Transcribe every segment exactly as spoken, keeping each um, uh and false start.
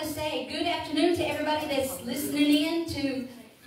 say good afternoon to everybody that's listening in to,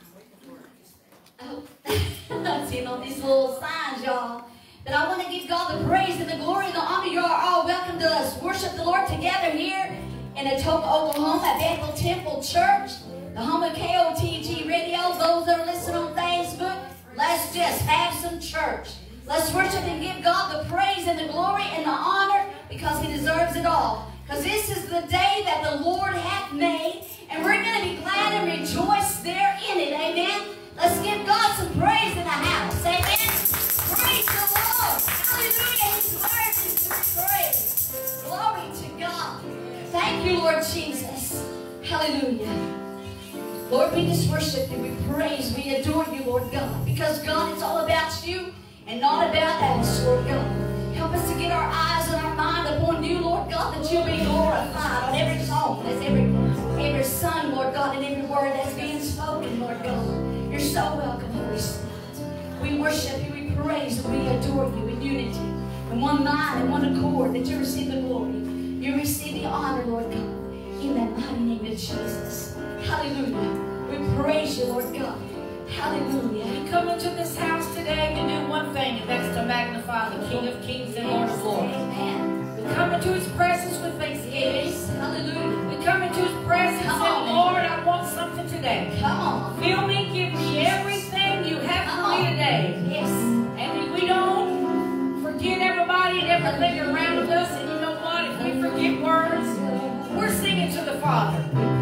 oh, I'm seeing all these little signs, y'all. But I want to give God the praise and the glory and the honor. You are all welcome to us worship the Lord together here in Atoka, Oklahoma at Bethel Temple Church, the home of K O T G Radio. Those that are listening on Facebook, let's just have some church. Let's worship and give God the praise and the glory and the honor because He deserves it all. Because this is the day that the Lord hath made, and we're going to be glad and rejoice there in it. Amen. Let's give God some praise in the house. Amen. Praise the Lord. Hallelujah. He's worthy to be praised. Glory to God. Thank you, Lord Jesus. Hallelujah. Lord, we just worship you. We praise, we adore you, Lord God. Because, God, it's all about you and not about us, Lord God. Help us to get our eyes and our mind upon you, Lord God, that you'll be glorified on every song, that's every, every sung, Lord God, and every word that's being spoken, Lord God. You're so welcome, Holy Spirit. We worship you, we praise you, we adore you in unity, in one mind, in one accord, that you receive the glory. You receive the honor, Lord God, in that mighty name of Jesus. Hallelujah. We praise you, Lord God. Hallelujah. We come into this house today to do one thing, and that's to magnify the King of Kings and Lord of Lords. Amen. We come into His presence with thanksgiving. Yes. Hallelujah. We come into His presence Come and on, say, Lord, I want something today. Come on. Fill me, give me everything you have Come for me on. today. Yes. And we don't forget everybody and everything around us. And you know what? If we forget words, we're singing to the Father.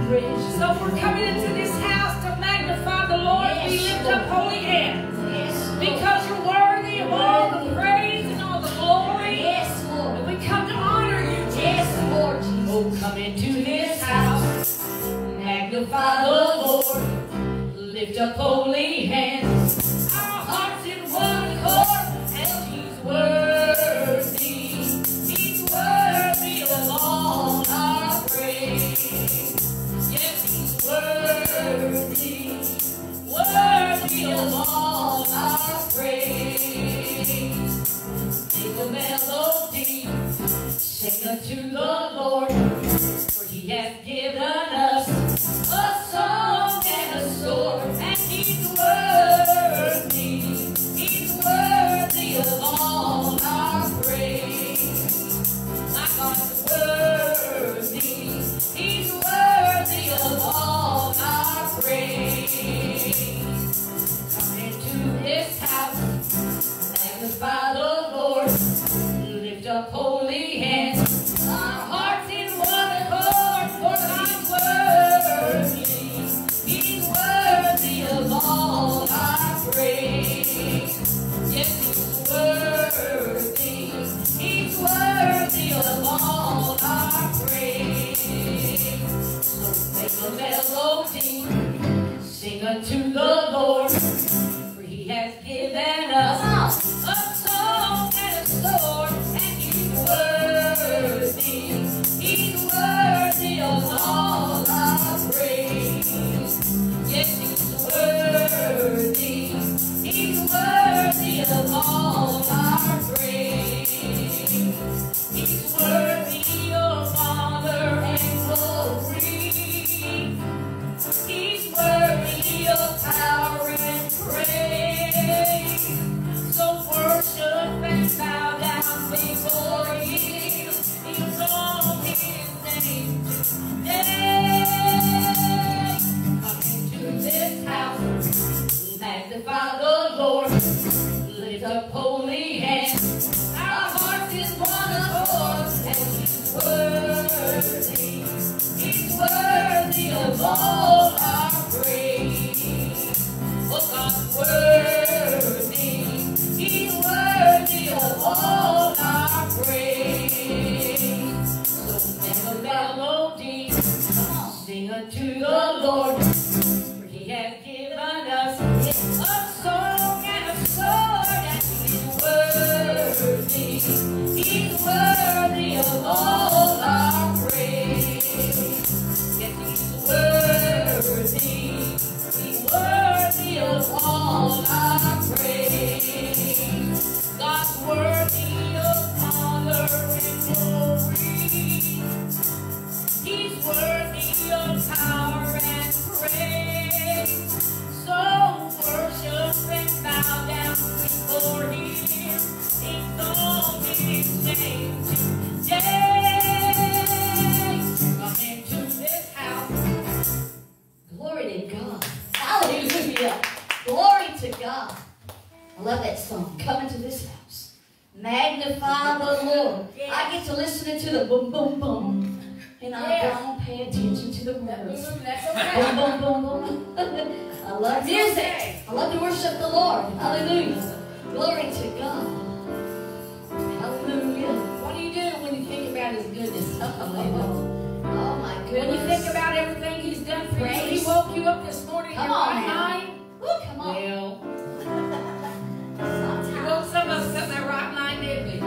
So we're coming into this house to magnify the Lord. Yes, we lift Lord. up holy hands. Yes, Because you're worthy of all the praise and all the glory. Yes, Lord. And we come to honor you. Yes, Lord Jesus. Oh, come into this house. Magnify the Lord. Lift up holy hands. Our hearts in one accord. And He's worthy. He's worthy of all our praise. Yes, He's worthy. Worthy of all our praise. Sing a melody. Sing unto the Lord. For He hath given us a song and a sword. And He's worthy. He's worthy of all our praise. My God's worthy. He's worthy of all our praise. Come into this house. Magnify the Lord. Lift up holy hands. Our hearts in one accord. For He's worthy. He's worthy of all our praise. Yes, He's worthy. He's worthy of all our praise. So make a melody. Sing unto the Lord. For He has given us a song and a sword. And He's worthy. He's worthy of all our praise. Yes, He's worthy. He's worthy of all our praise. He's worthy of honor and glory. He's worthy of power and praise. So worship and bow down before Him. Exalt His name today. Come into this house. Magnify the Lord. Lift up holy hands. Our hearts in one accord. And He's worthy. He's worthy of all our praise. Oh, God's worthy. He's worthy of all our praise. So make a melody. Sing unto the Lord. For He hath given us a song and a sword. And He's worthy. He's worthy of all our praise. Yes, He's worthy. Bible. Yes. I get to listen to the boom, boom, boom. And I Yes. don't pay attention to the words. That's okay. Boom, boom, boom, boom. I love music. I love to worship the Lord. Hallelujah. Glory to God. Hallelujah. What do you do when you think about His goodness? Oh my goodness. When you think about everything He's done for you, Praise. He woke you up this morning in Come your on right now. mind. Woo, come on. Well, Sometimes. He woke some of us up in their right mind, didn't we?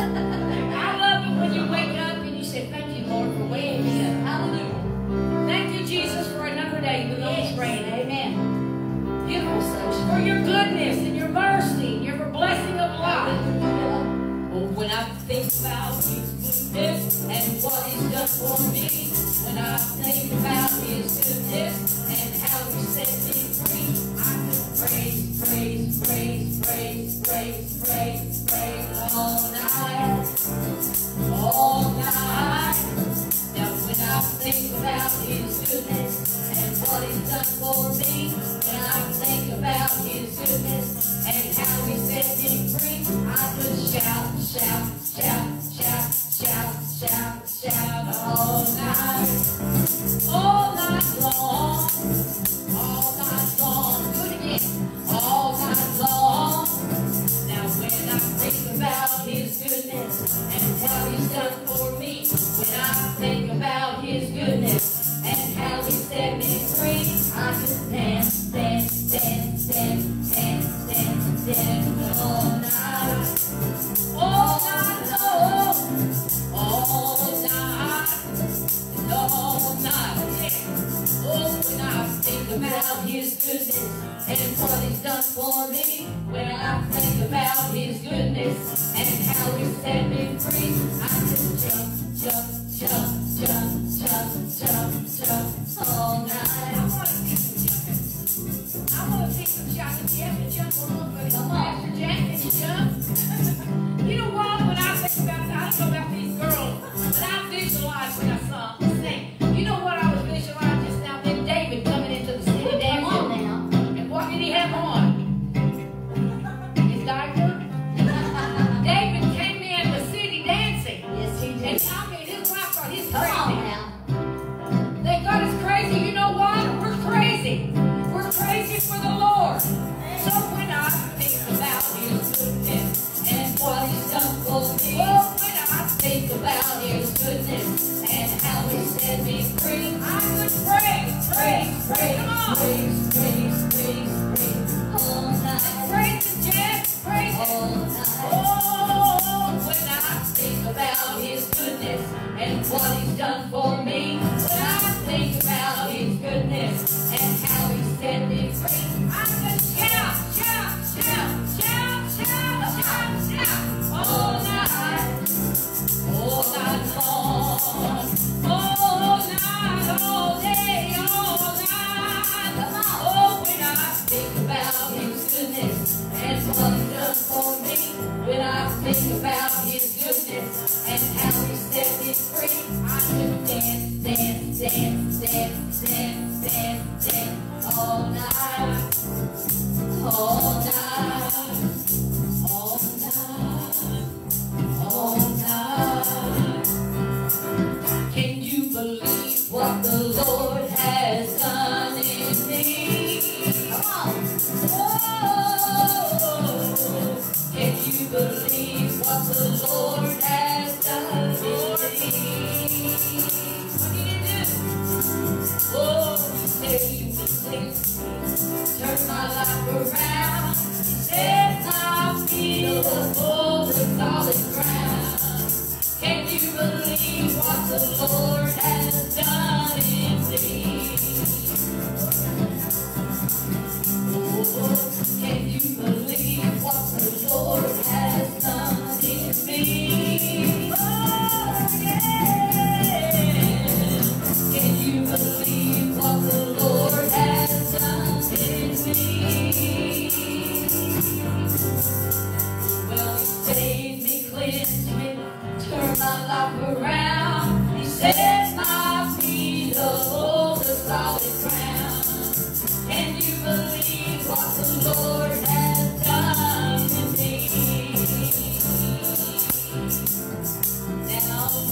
I love it when you wake up and you say, thank you, Lord, for waking me up. Hallelujah. Thank you, Jesus, for another day with all this rain. Amen. Beautiful such. For your goodness and your mercy and your blessing of life. Oh, when I think about His goodness and what He's done for me, when I think about His goodness and how He set me free, I can praise, praise, praise, praise, praise, praise, praise all night, all night. Now when I think about His goodness and what He's done for me, when I think about His goodness and how He set me free, I could shout, shout, shout, shout, shout, shout, shout all night, all night long, all night long. Do it again, all night long. Now when I think about His goodness and how He's done for me, when I think about His goodness and how He set me free, I can dance, dance, dance, dance, dance, dance, dance all night, all night long, all night, and all night. Yeah. Oh, when I think about His goodness and what He's done for me, when I think about His goodness and how He set me free, I can jump, jump, jump, jump, jump, jump, jump all night. I want to see some jumping. I want to see some jumping. You have to jump a little bit. Come on, Pastor Jack, can you jump? You know what? When I think about that, I don't know about these girls, but I visualize when I saw them sing. You know what I was visualizing just now? Then David coming into the city dancing. Come on now. And what did he have on? His diaper? David came in the city dancing. Yes, he And did. I mean, his wife thought he's Come on crazy. now. They thought he's crazy. You know what? We're crazy. We're crazy for the Lord. So when I think about His goodness and what He's done for me, oh, when I think about His goodness and how He set me free, I could praise, praise, praise, come on, praise, praise, praise, praise all night. Praise the Jack, praise all night. Oh, when I think about His goodness and what He's done for me, when I think about His goodness and how He set me free, I can shout, shout, shout, shout, shout, shout, shout all night, all night long, all night, all day, all night. Oh, when I think about His goodness and what He's done for me, when I think about His goodness and how He set me free, I can dance, dance, dance, dance, dance, dance, dance all night, all night, all night, all night. Can you believe what the Lord has done in me? Come on. Oh, can you believe what the Lord has done for me? What did He do? Oh, He saved me, cleansed me, turned my life around, set my feet upon the solid ground. Can you believe what the Lord has done in me? Oh, can you believe what the Lord has done in me? Oh, yeah. Can you believe what the Lord has done in me? Well, He saved me, cleansed me, turned my life around. He set my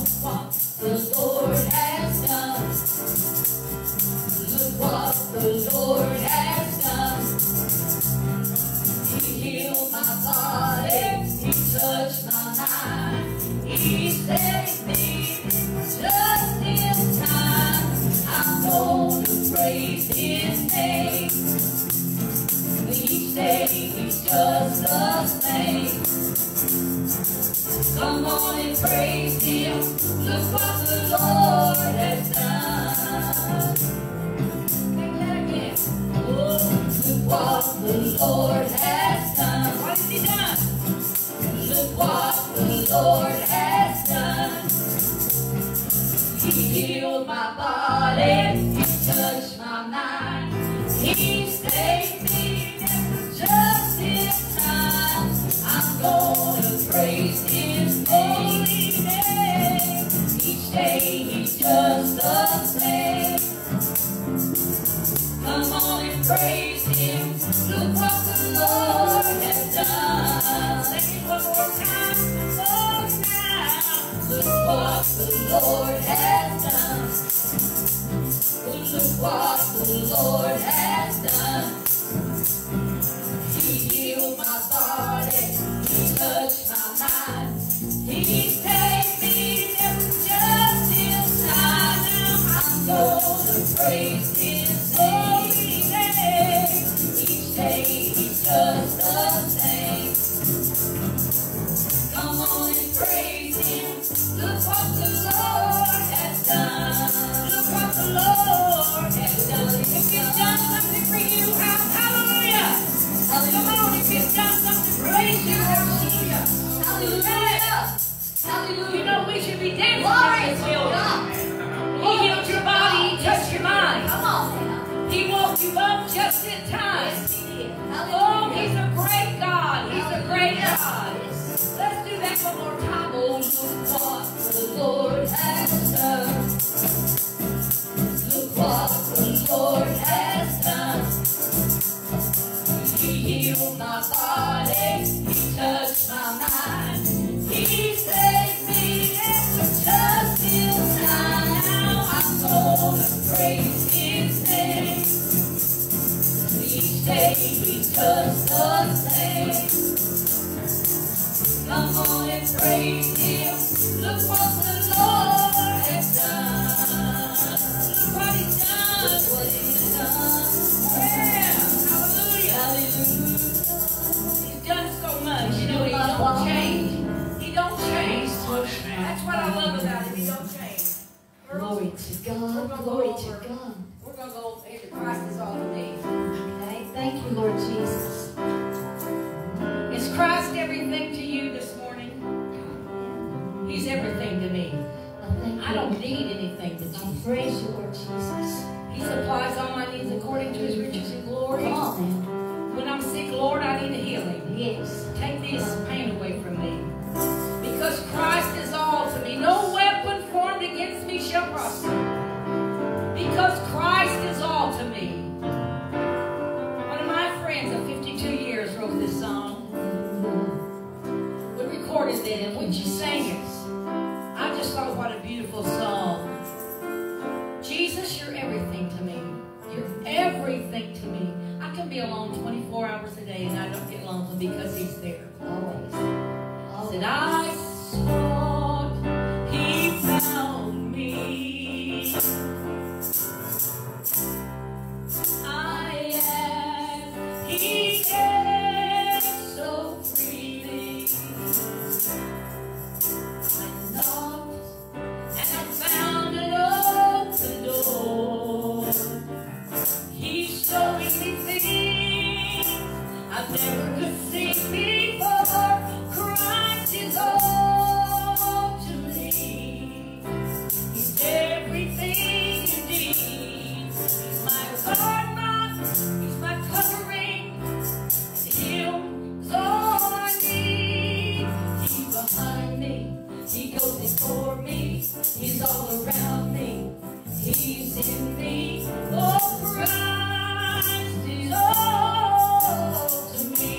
what the Lord has done. Look what the Lord has done. He healed my body, He touched my mind, He saved me just in time. I'm gonna praise His name. Each day He's just the same. Come on and praise Him. Look what the Lord has done. Sing that again. Oh, look what the Lord has done. What has He done? Look what the Lord has done. He healed my body, He touched my mind, He saved me just in time. I'm gonna praise His holy name. Each day He's just the same. Come on and praise Him. Look what the Lord has done. Sing it one more time. Oh, now. Look what the Lord has done. Look what the Lord has done. He healed my body, He touched my mind, He saved me just in time. Now I'm gonna praise His holy name. Each day He's just the same. Come on and praise Him. Look what the Lord has done. Look what the Lord has done. If He's done something for you, hallelujah. Come on, if He's done something, praise you, hallelujah. Hallelujah. Hallelujah. You know we should be dancing. Glory to God. He healed your body, He touched your mind. Come on. He woke you up just in time. Oh, He's a great God. He's a great God. Let's do that one more time. Oh, look what the Lord has done. Look what the Lord has done. He healed my body, He touched my mind, He saved me just in time. Now I'm gonna praise His name. Each day He's just the same. Come on and praise Him. Look what the Lord has done. Look what He's done. What He's done. Yeah. Hallelujah. Hallelujah. He's done so much. You know, He don't change. He don't change. That's what I love about Him. He don't change. Glory to God. Glory to God. We're going to go over here to Christ is all to me. Okay. Thank you, Lord Jesus. Is Christ everything to you this morning? He's everything to me. I don't need anything but Jesus. Praise you, Lord Jesus. He supplies all my needs according to His riches and glory. Come on, man. When I'm sick, Lord, I need a healing. Yes. Take this pain away from me. Because Christ is all to me. No weapon formed against me shall prosper. Because Christ is all to me. One of my friends of fifty-two years wrote this song. We recorded it, and when she sang it, I just thought, what a beautiful song. Jesus, you're everything to me. You're everything to me. I can be alone twenty-four hours a day, and I don't get lonesome because He's there. Always. I said, I sought, He found me. I asked, He gave so freely. I knocked, and I found an open door. He's showing me things I've never could see before. Christ is all to me. He's everything indeed. He's my guard, He's my covering. And Him is all I need. He's behind me. He goes before me. He's all around me. He's in me. Oh, Christ is all to me.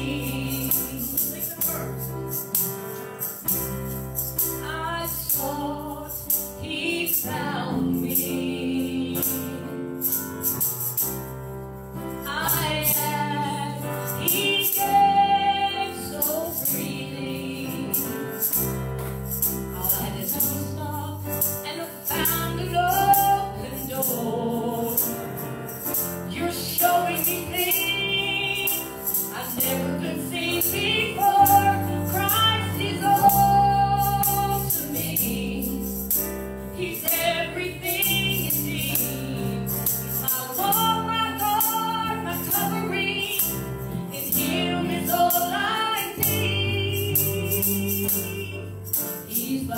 Sing the verse. I sought,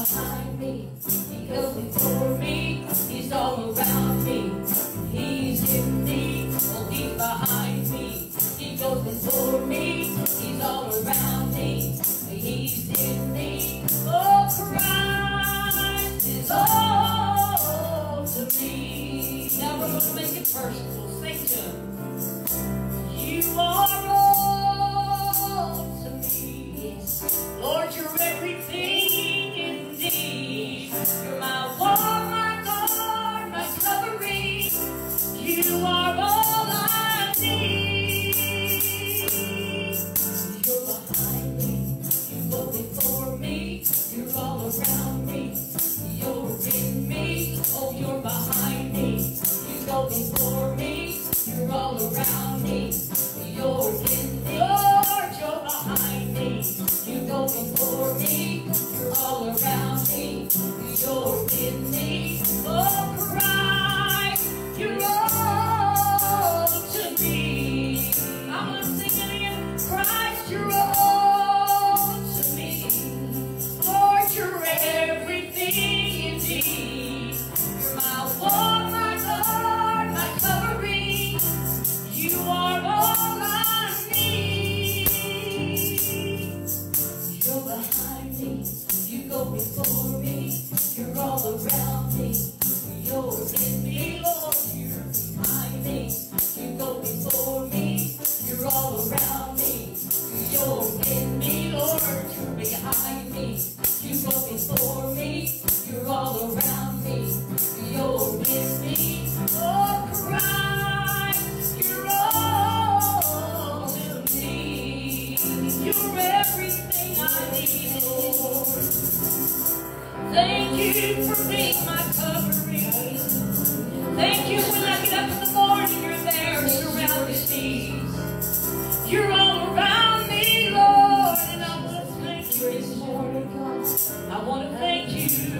behind me. He goes before me. He's all around me. He's in me. Oh, he's behind me. He goes before me. He's all around me. He's in me. Oh, Christ is all to me. Now we're going to make it personal. Sing to him. You are all to me. Yes. Lord, you're everything indeed. You're my wall, my guard, my covering. You are all I need. You're behind me. You go before me. You're all around me. You're in me. Oh, you're behind me. You go before me. You're all around me. You're in me. Lord, you're behind me. You go before me. You're all around me. You're in me. Oh, Christ, you're all to me. I'm going to sing it again. Christ, you're all to me. Lord, you're everything indeed. You're my wall, my guard, my covering. You are all I need. You're behind me. You go before me. You're all around me. You're in me, Lord. You're behind me. You go before me. You're all around me. You're in me, Lord. You're behind me. You go before me. You're all around me. You're in me. Oh, Christ, you're all to me. You're everything I need, Lord. Thank you for being my covering. Thank you when I get up in the morning, you're there surrounding me. You're all around me, Lord, and I want to thank you this morning. I want to thank you.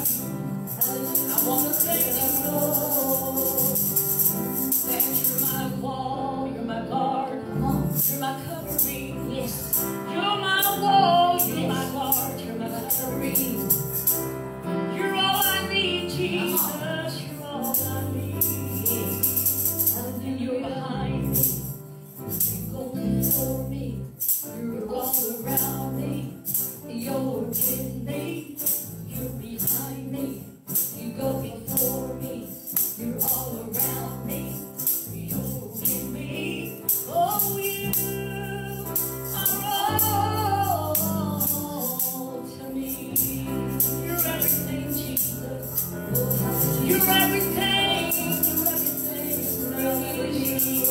I want to thank you, Lord, that you're my wall, you're my guard, you're my covering. Yes. You're my wall, you're my guard, you're my covering. You're all I need, Jesus. You're all I need. And you're behind me. You go before me. You're all around me. You're in me. You're behind me. You go before me. You're all around me. You're in me. Oh, you are all to me. You're everything, Jesus. You're everything. You're everything. You're everything.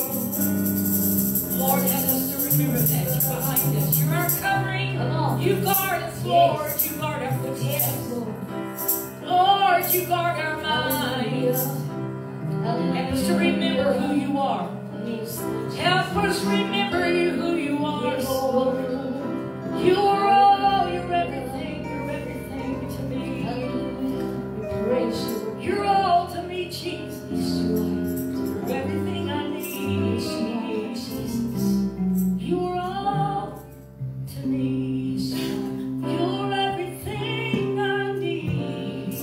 Lord, help us to remember that you're behind us. You're our covering. Come on. You guard us, Lord. Yes. You guard our footsteps. Lord, you guard our minds. Help us to remember who you are. Help us remember you, who you are, Lord. You are all, you're everything, you're everything to me. You're all to me, Jesus. You're everything I need. You're all to me. You're everything I need.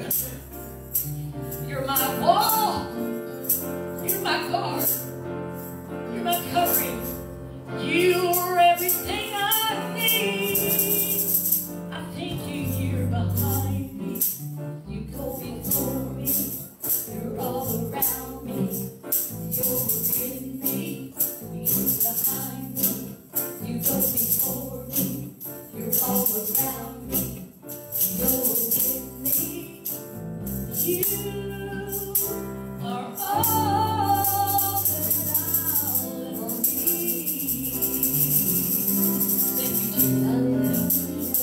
You're my wall. You're my guard. You're my covering. You're everything I need. I think you, you're behind me. You go before me. You're all around me. You're in me. You're behind me. You go before me. You're all around me. You're in me. You are all that I'll need. Thank you, Jesus.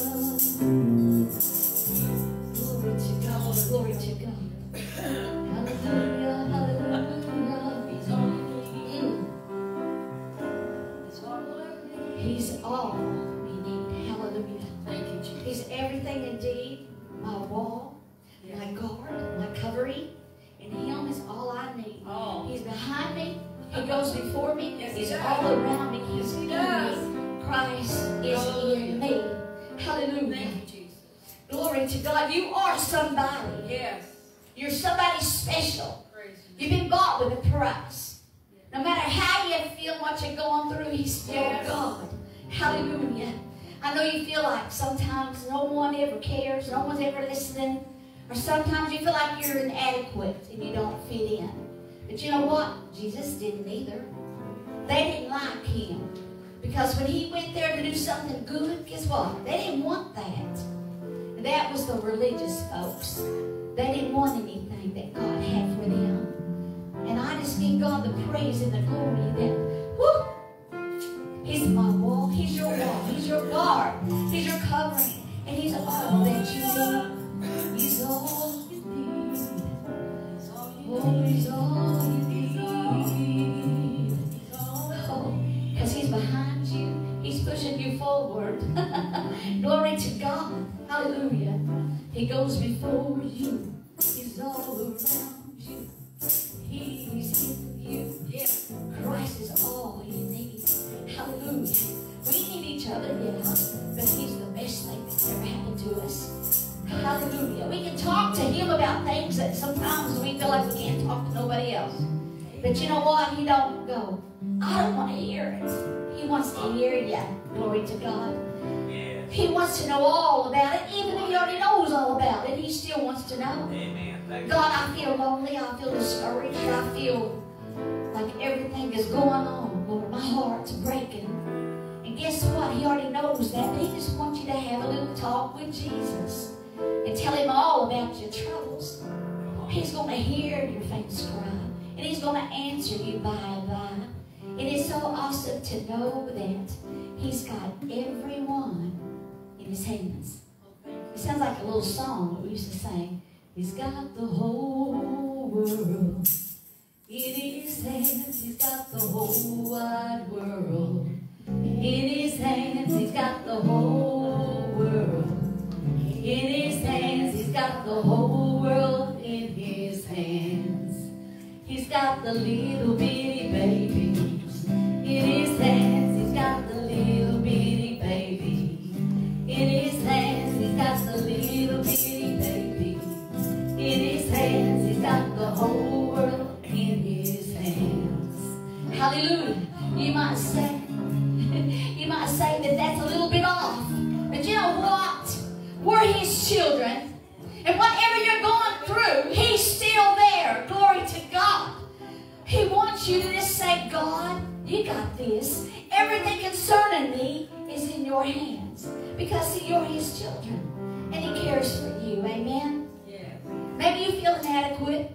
Glory to God. Glory to God. Hallelujah. Hallelujah. He's all we need. He's all we need. He's all we need. Hallelujah. Thank you, Jesus. He's everything indeed. My wall, my guard, my covering. In Him is all I need. Oh. He's behind me. He goes before me. Yes, He's all around me. He's in me. Christ is in me. Hallelujah. Thank you, Jesus. Glory to God. You are somebody. Yes. You're somebody special. Praise You've been bought with a price. No matter how you feel, what you're going through, He's still Yes. God. Hallelujah. I know you feel like sometimes no one ever cares, no one's ever listening, or sometimes you feel like you're inadequate and you don't fit in. But you know what? Jesus didn't either. They didn't like Him. Because when He went there to do something good, guess what? They didn't want that. And that was the religious folks. They didn't want anything that God had for them. And I just give God the praise and the glory that, whoo, He's my wall, He's your wall, He's your guard, He's your covering, and He's all that you need. He's all you need. Oh, He's all you need. Oh, because He's behind you. He's pushing you forward. Glory to God. Hallelujah. He goes before you. He's all around you. He's in you. Yes. Christ is all you need. Hallelujah. We need each other, yeah, but He's the best thing that's ever happened to us. Hallelujah. We can talk to Him about things that sometimes we feel like we can't talk to nobody else. But you know what? He don't go, I don't want to hear it. He wants to hear you. Glory to God. He wants to know all about it, even if He already knows all about it. He still wants to know. Amen. Thank God, I feel lonely. I feel discouraged. I feel like everything is going on. Lord, my heart's breaking. And guess what? He already knows that. But He just wants you to have a little talk with Jesus and tell Him all about your troubles. He's going to hear your faintest cry. And He's going to answer you by and by. It is so awesome to know that He's got everyone in His hands. It sounds like a little song that we used to sing. He's got the whole world in His hands. He's got the whole wide world in His hands. He's got the whole world in His hands. He's got the whole world in His hands. He's got the little bitty babies in His hands. He's got the little bitty baby in His hands. He's got the little bitty baby in His hands. He's got the whole world in His hands. Hallelujah. You might say, you might say that that's a little bit off. But you know what? We're His children. And whatever you're going through, He's still there. Glory to God. He wants you to just say, God, you got this. Everything concerning me is in your hands. Because, see, you're His children. And He cares for you. Amen? Yeah. Maybe you feel inadequate.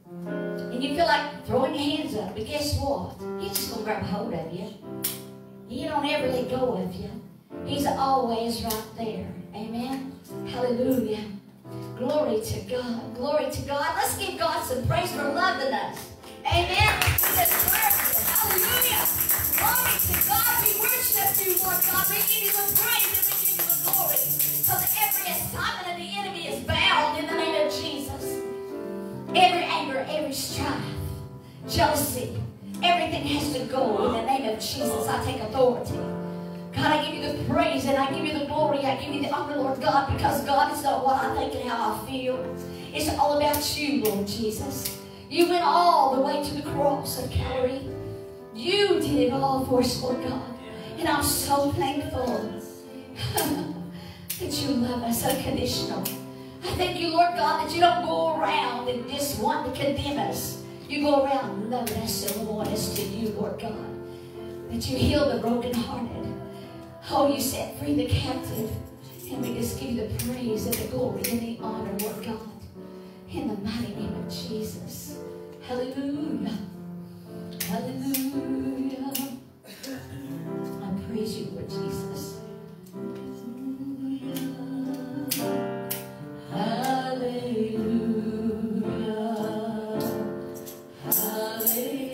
And you feel like throwing your hands up. But guess what? He's just going to grab a hold of you. He don't ever let go of you. He's always right there. Amen? Hallelujah. Glory to God. Glory to God. Let's give God some praise for loving us. Amen. He deserves it. Hallelujah. Glory to God. We worship you, Lord God. We give you the praise and we give you the glory. Because every assignment of the enemy is bound in the name of Jesus. Every anger, every strife, jealousy, everything has to go in the name of Jesus. I take authority. God, I give you the praise and I give you the glory. I give you the honor, Lord God, because God, it's not what I think and how I feel. It's all about you, Lord Jesus. You went all the way to the cross of Calvary. You did it all for us, Lord God. And I'm so thankful that you love us unconditional. I thank you, Lord God, that you don't go around and just want to condemn us. You go around loving us and wanting us to you, Lord God. That you heal the brokenhearted. Oh, you set free the captive. And we just give you the praise and the glory and the honor, Lord God. In the mighty name of Jesus. Hallelujah. Hallelujah. I praise you, Lord Jesus. Hallelujah. Hallelujah.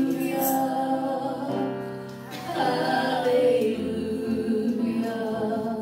Hallelujah. Hallelujah.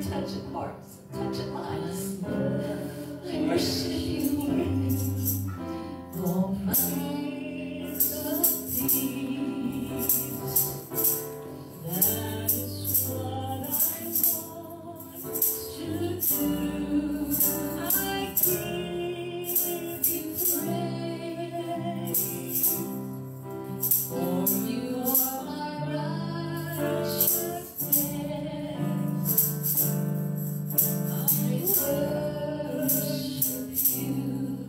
you're touching hearts, touching lives. I worship you, Lord. All minds of peace. That is what I want to do. I give you praise. For you are my righteousness. I worship you,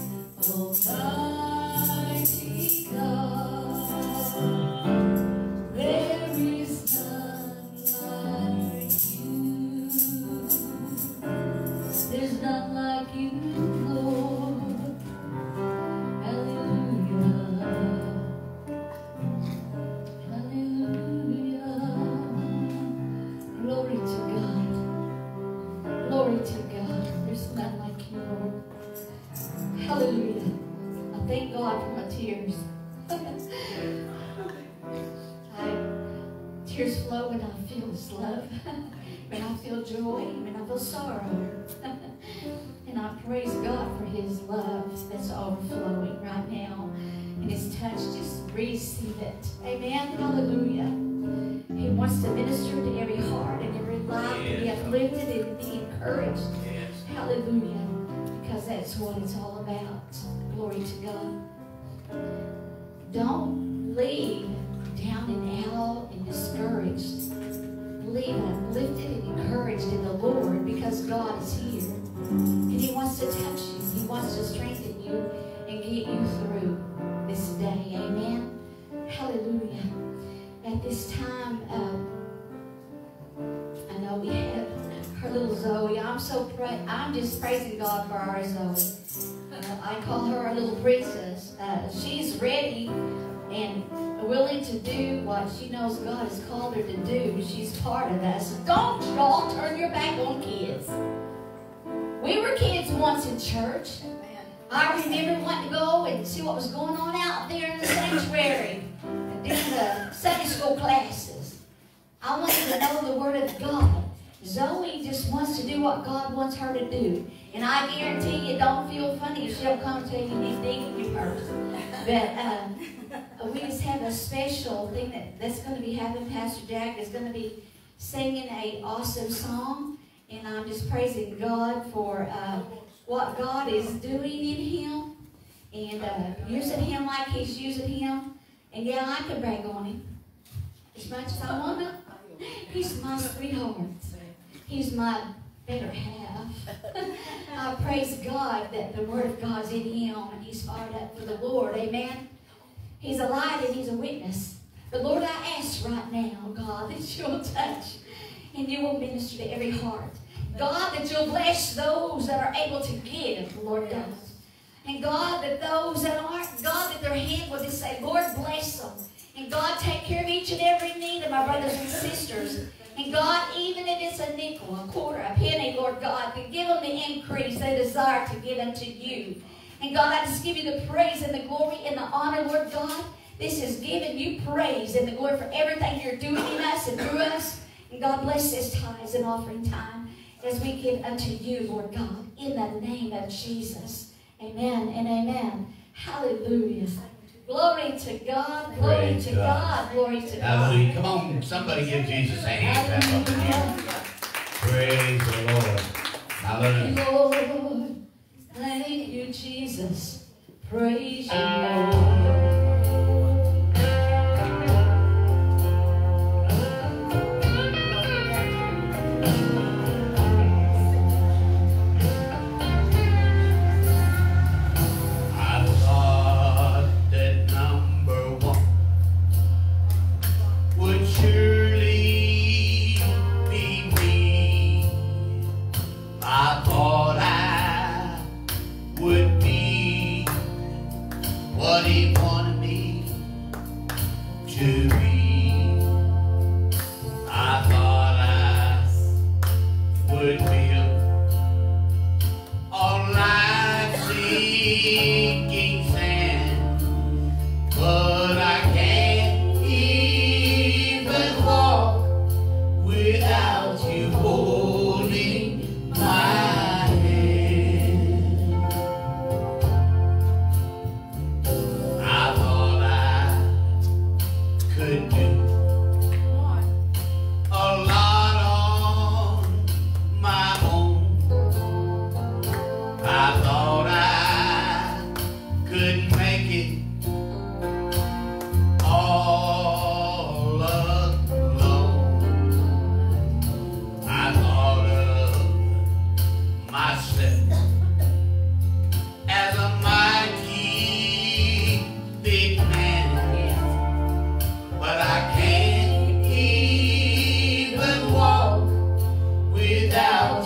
Almighty God. There is none like you. There's none like you, Lord. Hallelujah. Hallelujah. Glory to God. Glory to God. There's none like you, Lord. Hallelujah. I thank God for my tears. I, tears flow when I feel His love, when I feel joy, when I feel sorrow. And I praise God for His love that's overflowing right now. And His touch, just receive it. Amen. Hallelujah. He wants to minister to every heart and every life, to be uplifted and be encouraged. Hallelujah. Because that's what it's all about. Glory to God. Don't leave down and out and discouraged. Leave uplifted and encouraged in the Lord, because God is here. And He wants to touch you. He wants to strengthen you and get you through this day. Amen. Hallelujah. At this time, uh, I know we have her little Zoe. I'm so pra I'm just praising God for our Zoe. Uh, I call her our little princess. Uh, she's ready and willing to do what she knows God has called her to do. She's part of us. Don't y'all turn your back on kids. We were kids once in church. I remember wanting to go and see what was going on out there in the sanctuary and doing the Sunday school classes. I wanted to know the Word of God. Zoe just wants to do what God wants her to do. And I guarantee you don't feel funny if she'll come tell you anything in your purse. But um, we just have a special thing that, that's going to be happening. Pastor Jack is going to be singing an awesome song. And I'm just praising God for uh, what God is doing in him. And uh, using him like He's using him. And yeah, I can brag on him as much as I want to. He's my sweetheart. He's my better half. I praise God that the Word of God's in him and he's fired up for the Lord. Amen. He's alive and he's a witness. But Lord, I ask right now, God, that you'll touch and you will minister to every heart. God, that you'll bless those that are able to give, Lord God. And God, that those that aren't, God, that their hand will just say, Lord, bless them. And God, take care of each and every need of my brothers and sisters. And God, even if it's a nickel, a quarter, a penny, Lord God, to give them the increase they desire to give unto you. And God, I just give you the praise and the glory and the honor, Lord God. This is giving you praise and the glory for everything you're doing in us and through us. And God, bless this tithes and offering time as we give unto you, Lord God, in the name of Jesus. Amen and amen. Hallelujah. Glory to God. Glory Praise to God. God. Glory to Hallelujah. God. Come on, somebody give Jesus a hand clap up in here. Praise the Lord. Hallelujah. Lord, thank you, Jesus. Praise you, Lord. Without you, oh.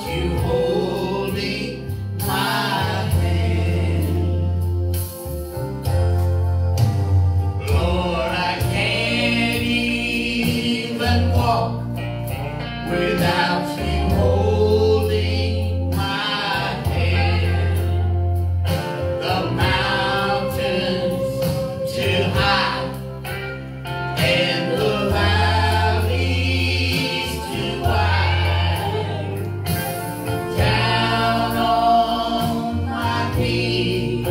you holding my hand. Lord, I can't even walk without you holding my hand. The mountains too high and the valleys too wide. Down on my knees,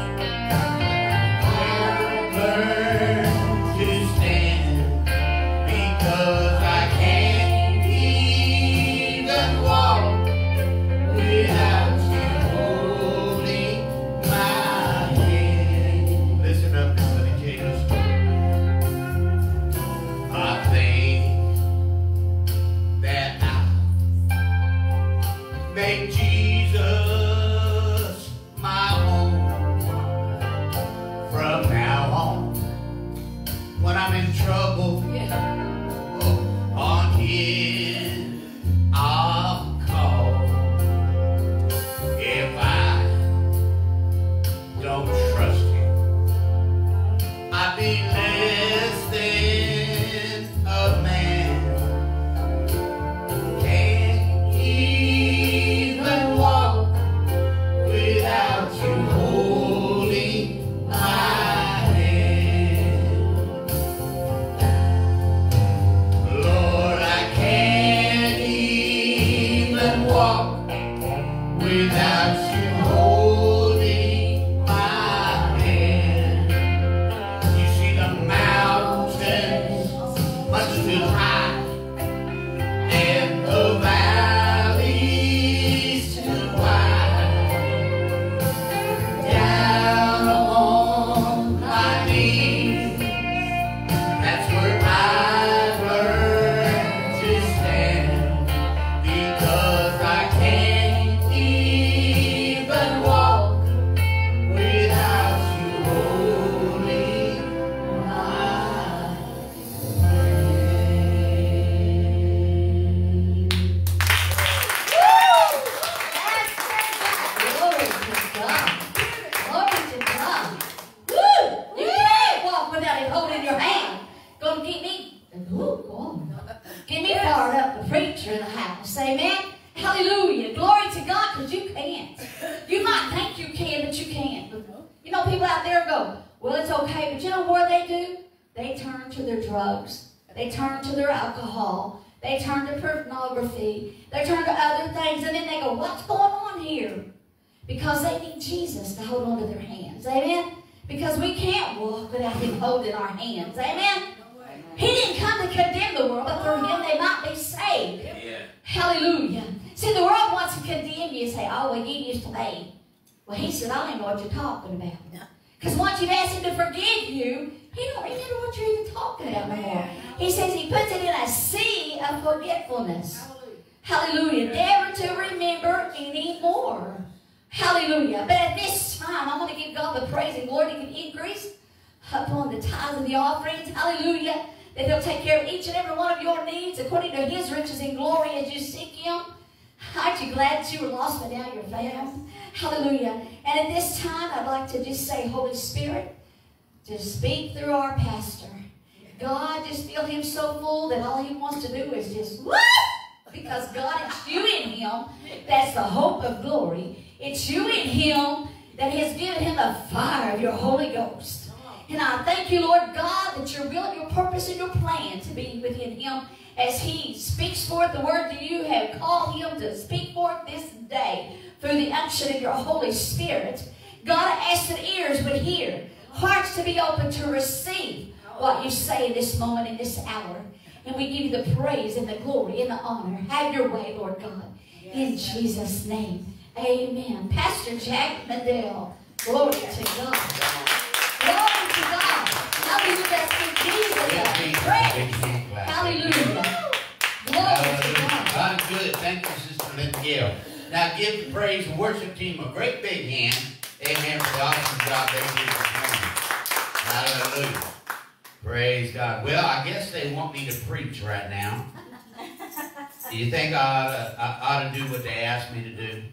I learn to stand because I can't even walk without you holding my hand. Listen up, Mister Jesus. I think that I make Jesus my home from now on. When I'm in trouble, oh, on His I'll call. If I don't trust Him, I'd be less than a man. Can't even walk without you holding my hand. Lord, I can't even walk without you holding my hand. You see the mountains much too high and the valleys too wide. Down on my knees, that's where I've learned to stand because I can't even walk without you holding my Glory to God. Glory to God. Woo! You can't walk without Him holding your hand. Gonna get me, ooh, God. Get me fired up, the preacher in the house. Amen. Hallelujah. Glory to God, because you can't. You might think you can, but you can't. You know, people out there go, well, it's okay, but you know what they do? They turn to their drugs. They turn to their alcohol. They turn to pornography. They turn to other things, and then they go, what's going on here? Because they need Jesus to hold on to their hands. Amen? Because we can't walk without Him holding our hands. Amen? He didn't come to condemn the world, but through Him they might be saved. Yeah. Hallelujah. See, the world wants to condemn you and say, oh, well, you used to pay. Well, He said, I don't even know what you're talking about. Because once you've asked Him to forgive you, He don't remember what you're even talking about no more. He says He puts it in a sea of forgetfulness. Hallelujah. Never to remember anymore. Hallelujah. But at this time, I want to give God the praise and glory to give increase upon the tithes and the offerings. Hallelujah. That He'll take care of each and every one of your needs according to His riches and glory as you seek Him. Aren't you glad that you were lost but now you're found? Hallelujah. And at this time, I'd like to just say, Holy Spirit, just speak through our pastor. God, just feel Him so full that all He wants to do is just, woo! Because God, it's you in Him. That's the hope of glory. It's you in Him that has given Him the fire of your Holy Ghost. And I thank you, Lord God, that your will, your purpose, and your plan to be within Him as He speaks forth the word that you have called Him to speak forth this day through the unction of your Holy Spirit. God, I ask that ears would hear, hearts to be open to receive what you say in this moment, in this hour. And we give you the praise and the glory and the honor. Have your way, Lord God. In Jesus' name, amen. Pastor Jack Mandel, glory to God. Glory to God. Hallelujah. Jesus. Praise. Hallelujah. Glory to God. God, good. Thank you, Sister Linda Gill. Now give the praise and worship team a great big hand. Amen for the awesome job they did this morning. Hallelujah. Praise God. Well, I guess they want me to preach right now. You think I ought, to, I ought to do what they asked me to do?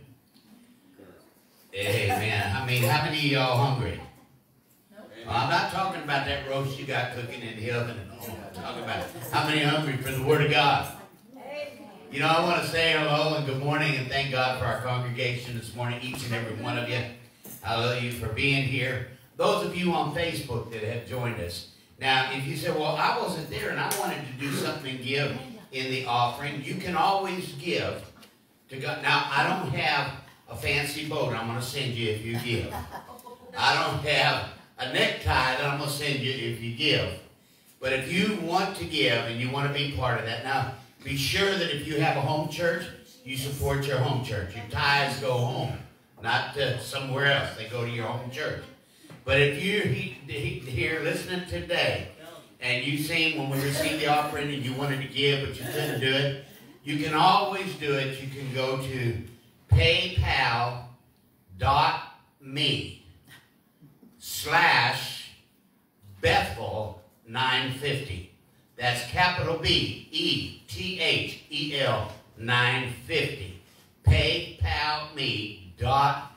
Amen. I mean, how many of y'all hungry? Well, I'm not talking about that roast you got cooking in the oven. I'm talking about how many are hungry for the Word of God. You know, I want to say hello and good morning and thank God for our congregation this morning, each and every one of you. I love you for being here. Those of you on Facebook that have joined us. Now, if you say, well, I wasn't there and I wanted to do something and give in the offering, you can always give to God. Now, I don't have a fancy boat I'm going to send you if you give. I don't have a necktie that I'm going to send you if you give. But if you want to give and you want to be part of that, now, be sure that if you have a home church, you support your home church. Your tithes go home, not to somewhere else. They go to your home church. But if you're here listening today, and you seen when we received the offering and you wanted to give but you couldn't do it, you can always do it. You can go to paypal dot me slash Bethel nine fifty. That's capital B E T H E L nine fifty. PayPal me dot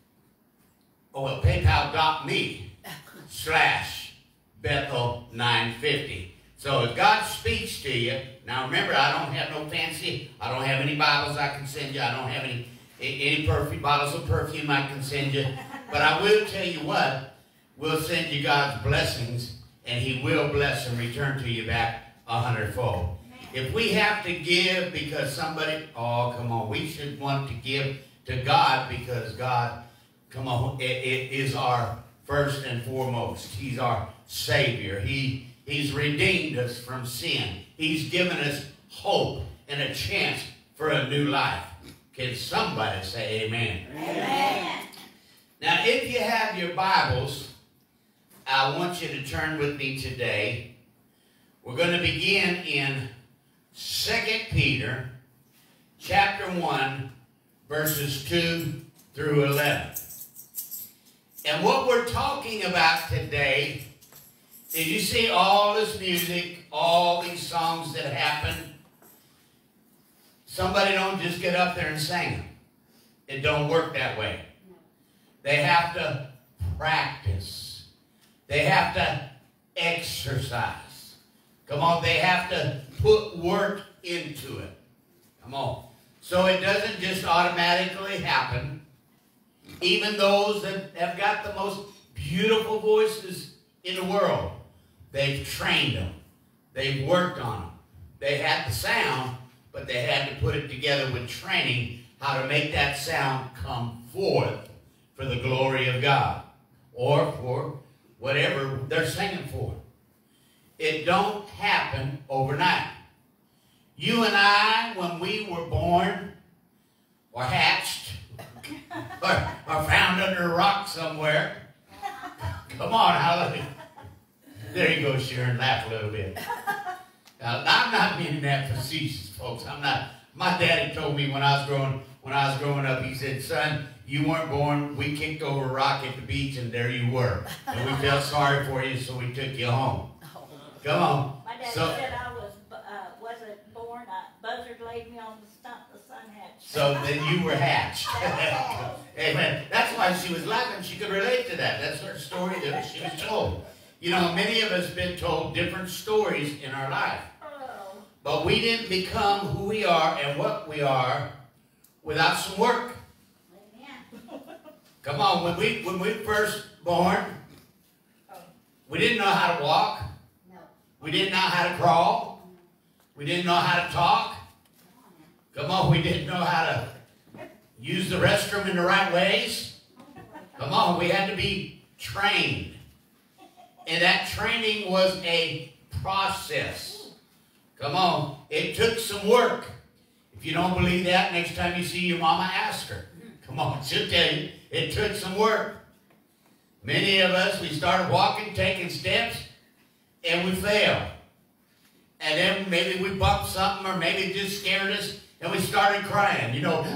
oh well PayPal dot me slash Bethel nine fifty. So if God speaks to you, now remember, I don't have no fancy, I don't have any Bibles I can send you, I don't have any any perfume, bottles of perfume I can send you, but I will tell you what, we'll send you God's blessings, and He will bless and return to you back a hundredfold. If we have to give because somebody, oh come on, we should want to give to God because God, come on, it, it is our first and foremost. He's our Savior. He, he's redeemed us from sin. He's given us hope and a chance for a new life. Can somebody say amen? Amen. Now, if you have your Bibles, I want you to turn with me today. We're going to begin in Second Peter chapter one, verses two through eleven. And what we're talking about today is, you see all this music, all these songs that happen. Somebody don't just get up there and sing them. It don't work that way. They have to practice. They have to exercise. Come on, they have to put work into it. Come on. So it doesn't just automatically happen. Even those that have got the most beautiful voices in the world, they've trained them. They've worked on them. They had the sound, but they had to put it together with training how to make that sound come forth for the glory of God or for whatever they're singing for. It don't happen overnight. You and I, when we were born or hatched or, or found under a rock somewhere, come on, hallelujah. There you go, Sharon, laugh a little bit. Now, I'm not meaning that facetious, folks. I'm not. My daddy told me when I was growing when I was growing up, he said, son, you weren't born, we kicked over a rock at the beach and there you were. And we felt sorry for you, so we took you home. Come on. My dad so, said I was uh, wasn't born. A buzzard laid me on the stump. The sun hatched. So then you were hatched. Amen. That's why she was laughing. She could relate to that. That's her story that she was told. You know, many of us have been told different stories in our life. Oh. But we didn't become who we are and what we are without some work. Amen. Come on, when we when we first born, we didn't know how to walk. No. We didn't know how to crawl. We didn't know how to talk. Come on, we didn't know how to use the restroom in the right ways. Come on, we had to be trained. And that training was a process. Come on, it took some work. If you don't believe that, next time you see your mama, ask her. Come on, she'll tell you. It took some work. Many of us, we started walking, taking steps, and we failed. And then maybe we bumped something, or maybe it just scared us, and we started crying, you know.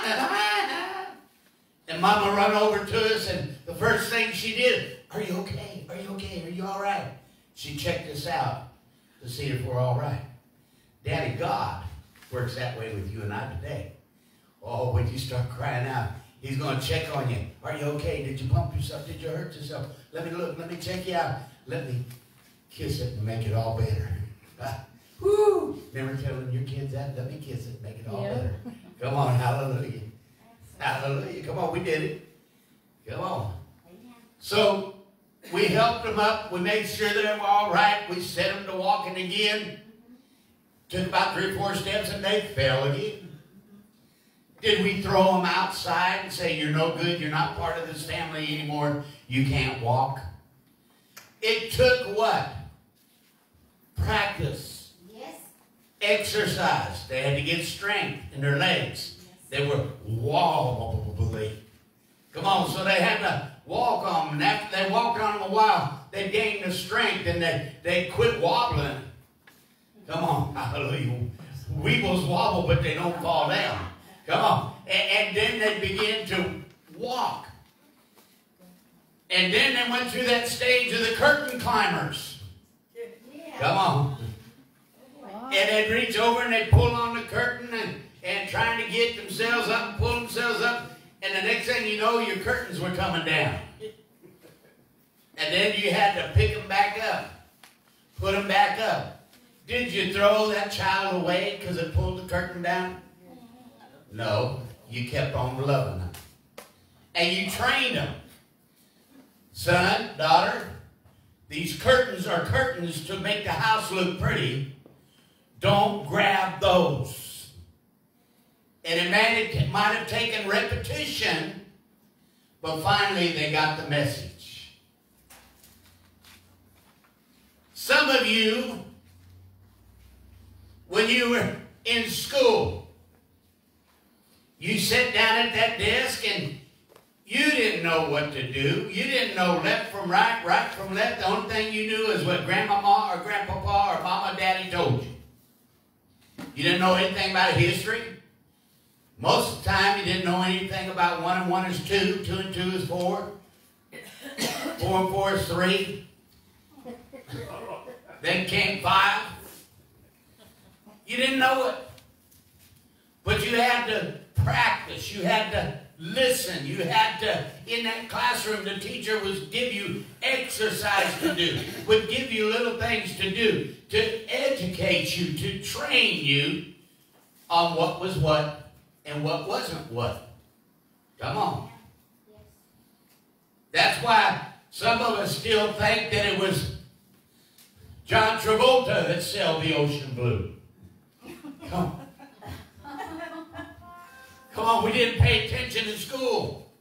And Mama run over to us, and the first thing she did, are you okay? Are you okay? Are you all right? She checked us out to see if we're all right. Daddy God works that way with you and I today. Oh, when you start crying out, he's going to check on you. Are you okay? Did you bump yourself? Did you hurt yourself? Let me look. Let me check you out. Let me kiss it and make it all better. Woo! Remember telling your kids that? Let me kiss it, make it all yeah. better. Come on, hallelujah. Hallelujah. Come on, we did it. Come on. So, we helped them up. We made sure they were all right. We set them to walking again. Took about three or four steps and they fell again. Did we throw them outside and say, you're no good, you're not part of this family anymore, you can't walk? It took what? Practice. Yes. Exercise. They had to get strength in their legs. Yes. They were wobbly. Come on, so they had to walk on them. And after they walked on them a while, they gained the strength and they, they quit wobbling. Come on, hallelujah. Weebles wobble, but they don't fall down. Come on. And, and then they began to walk. And then they went through that stage of the curtain climbers. Yeah. Come on. Wow. And they'd reach over and they'd pull on the curtain and, and trying to get themselves up and pull themselves up. And the next thing you know, your curtains were coming down. And then you had to pick them back up. Put them back up. Did you throw that child away because it pulled the curtain down? No. You kept on loving them. And you trained them. Son, daughter, these curtains are curtains to make the house look pretty. Don't grab those. And it might have, might have taken repetition, but finally they got the message. Some of you, when you were in school, you sat down at that desk and you didn't know what to do. You didn't know left from right, right from left. The only thing you knew is what grandmama or grandpapa or mama or daddy told you. You didn't know anything about history. Most of the time you didn't know anything about one and one is two, two and two is four, four and four is three. Then came five. You didn't know it. But you had to practice. You had to listen. You had to, in that classroom, the teacher would give you exercise to do, would give you little things to do, to educate you, to train you on what was what and what wasn't what. Come on. That's why some of us still think that it was John Travolta that sailed the ocean blue. Come on. Come on, we didn't pay attention in school.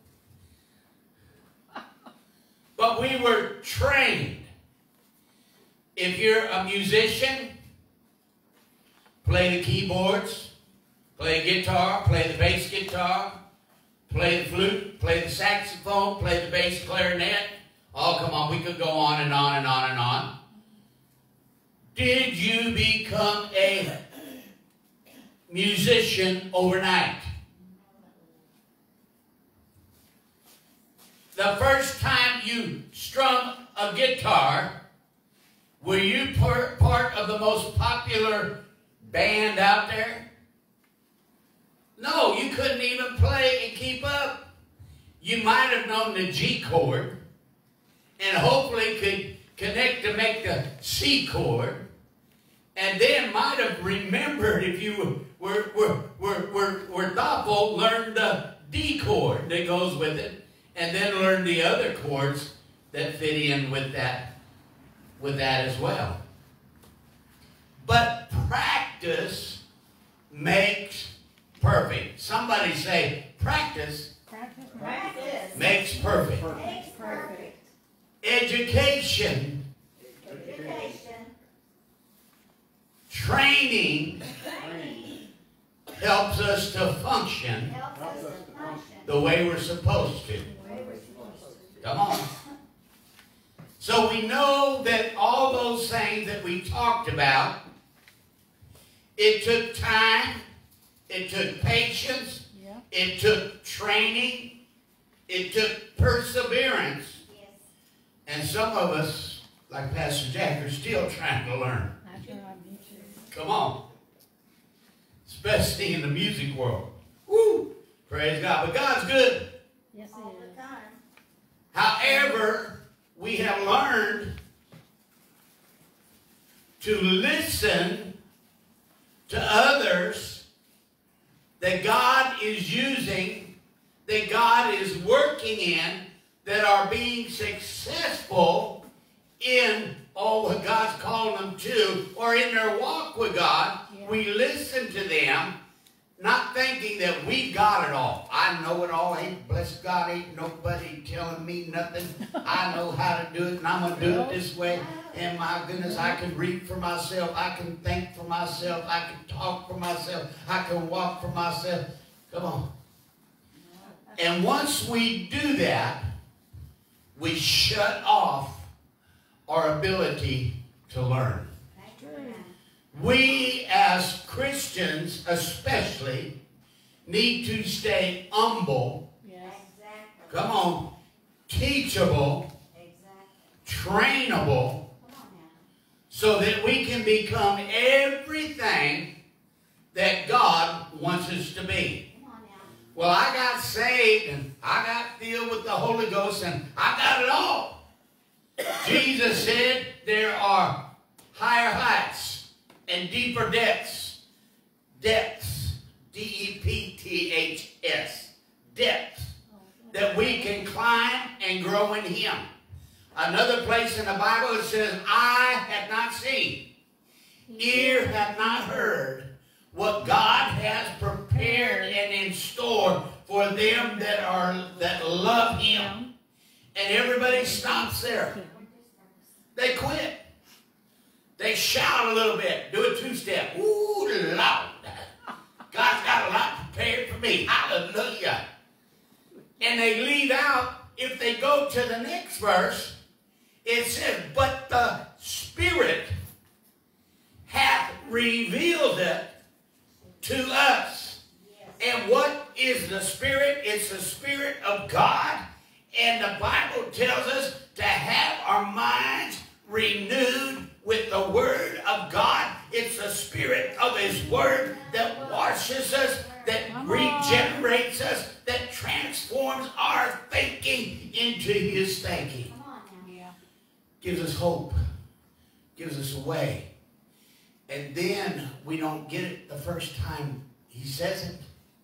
But we were trained. If you're a musician, play the keyboards, play guitar, play the bass guitar, play the flute, play the saxophone, play the bass clarinet. Oh, come on, we could go on and on and on and on. Did you become a musician overnight? The first time you strummed a guitar, were you part, part of the most popular band out there? No, you couldn't even play and keep up. You might have known the G chord and hopefully could connect to make the C chord, and then might have remembered, if you were, were, were, were, were thoughtful, learned the D chord that goes with it, and then learn the other chords that fit in with that, with that as well. But practice makes perfect. Somebody say, practice, practice. Practice. makes perfect. Makes perfect. Education, Education. training, Training. helps us to function Helps us to function. the way we're supposed to. Come on. So we know that all those things that we talked about, it took time, it took patience, yeah. it took training, it took perseverance. Yes. And some of us, like Pastor Jack, are still trying to learn. Come on. especially in the music world. Woo! Praise God. But God's good. Yes, all the time. However, we have learned to listen to others that God is using, that God is working in, that are being successful in all what God's calling them to, or in their walk with God. Yeah. We listen to them, not thinking that we got it all. I know it all. Ain't, bless God, ain't nobody telling me nothing. I know how to do it, and I'm going to do it this way. And my goodness, I can read for myself. I can think for myself. I can talk for myself. I can walk for myself. Come on. And once we do that, we shut off our ability to learn. We as Christians especially need to stay humble. Yes. Come on. Teachable. Exactly. Trainable. So that we can become everything that God wants us to be. Well, I got saved and I got filled with the Holy Ghost and I got it all. Jesus said there are higher heights and deeper depths. Depths. D E P T H S. Depths. That we can climb and grow in Him. Another place in the Bible it says, eye have not seen, ear have not heard what God has prepared and in store for them that are that love Him. And everybody stops there. They quit. They shout a little bit. Do a two-step. Ooh, loud. God's got a lot prepared for me. Hallelujah. And they leave out, if they go to the next verse, it says, but the Spirit hath revealed it to us. Yes. And what is the Spirit? It's the Spirit of God. And the Bible tells us to have our minds renewed with the Word of God. It's the Spirit of His Word that washes us, that regenerates us, that transforms our thinking into His thinking. Yeah. Gives us hope. Gives us a way. And then we don't get it the first time He says it.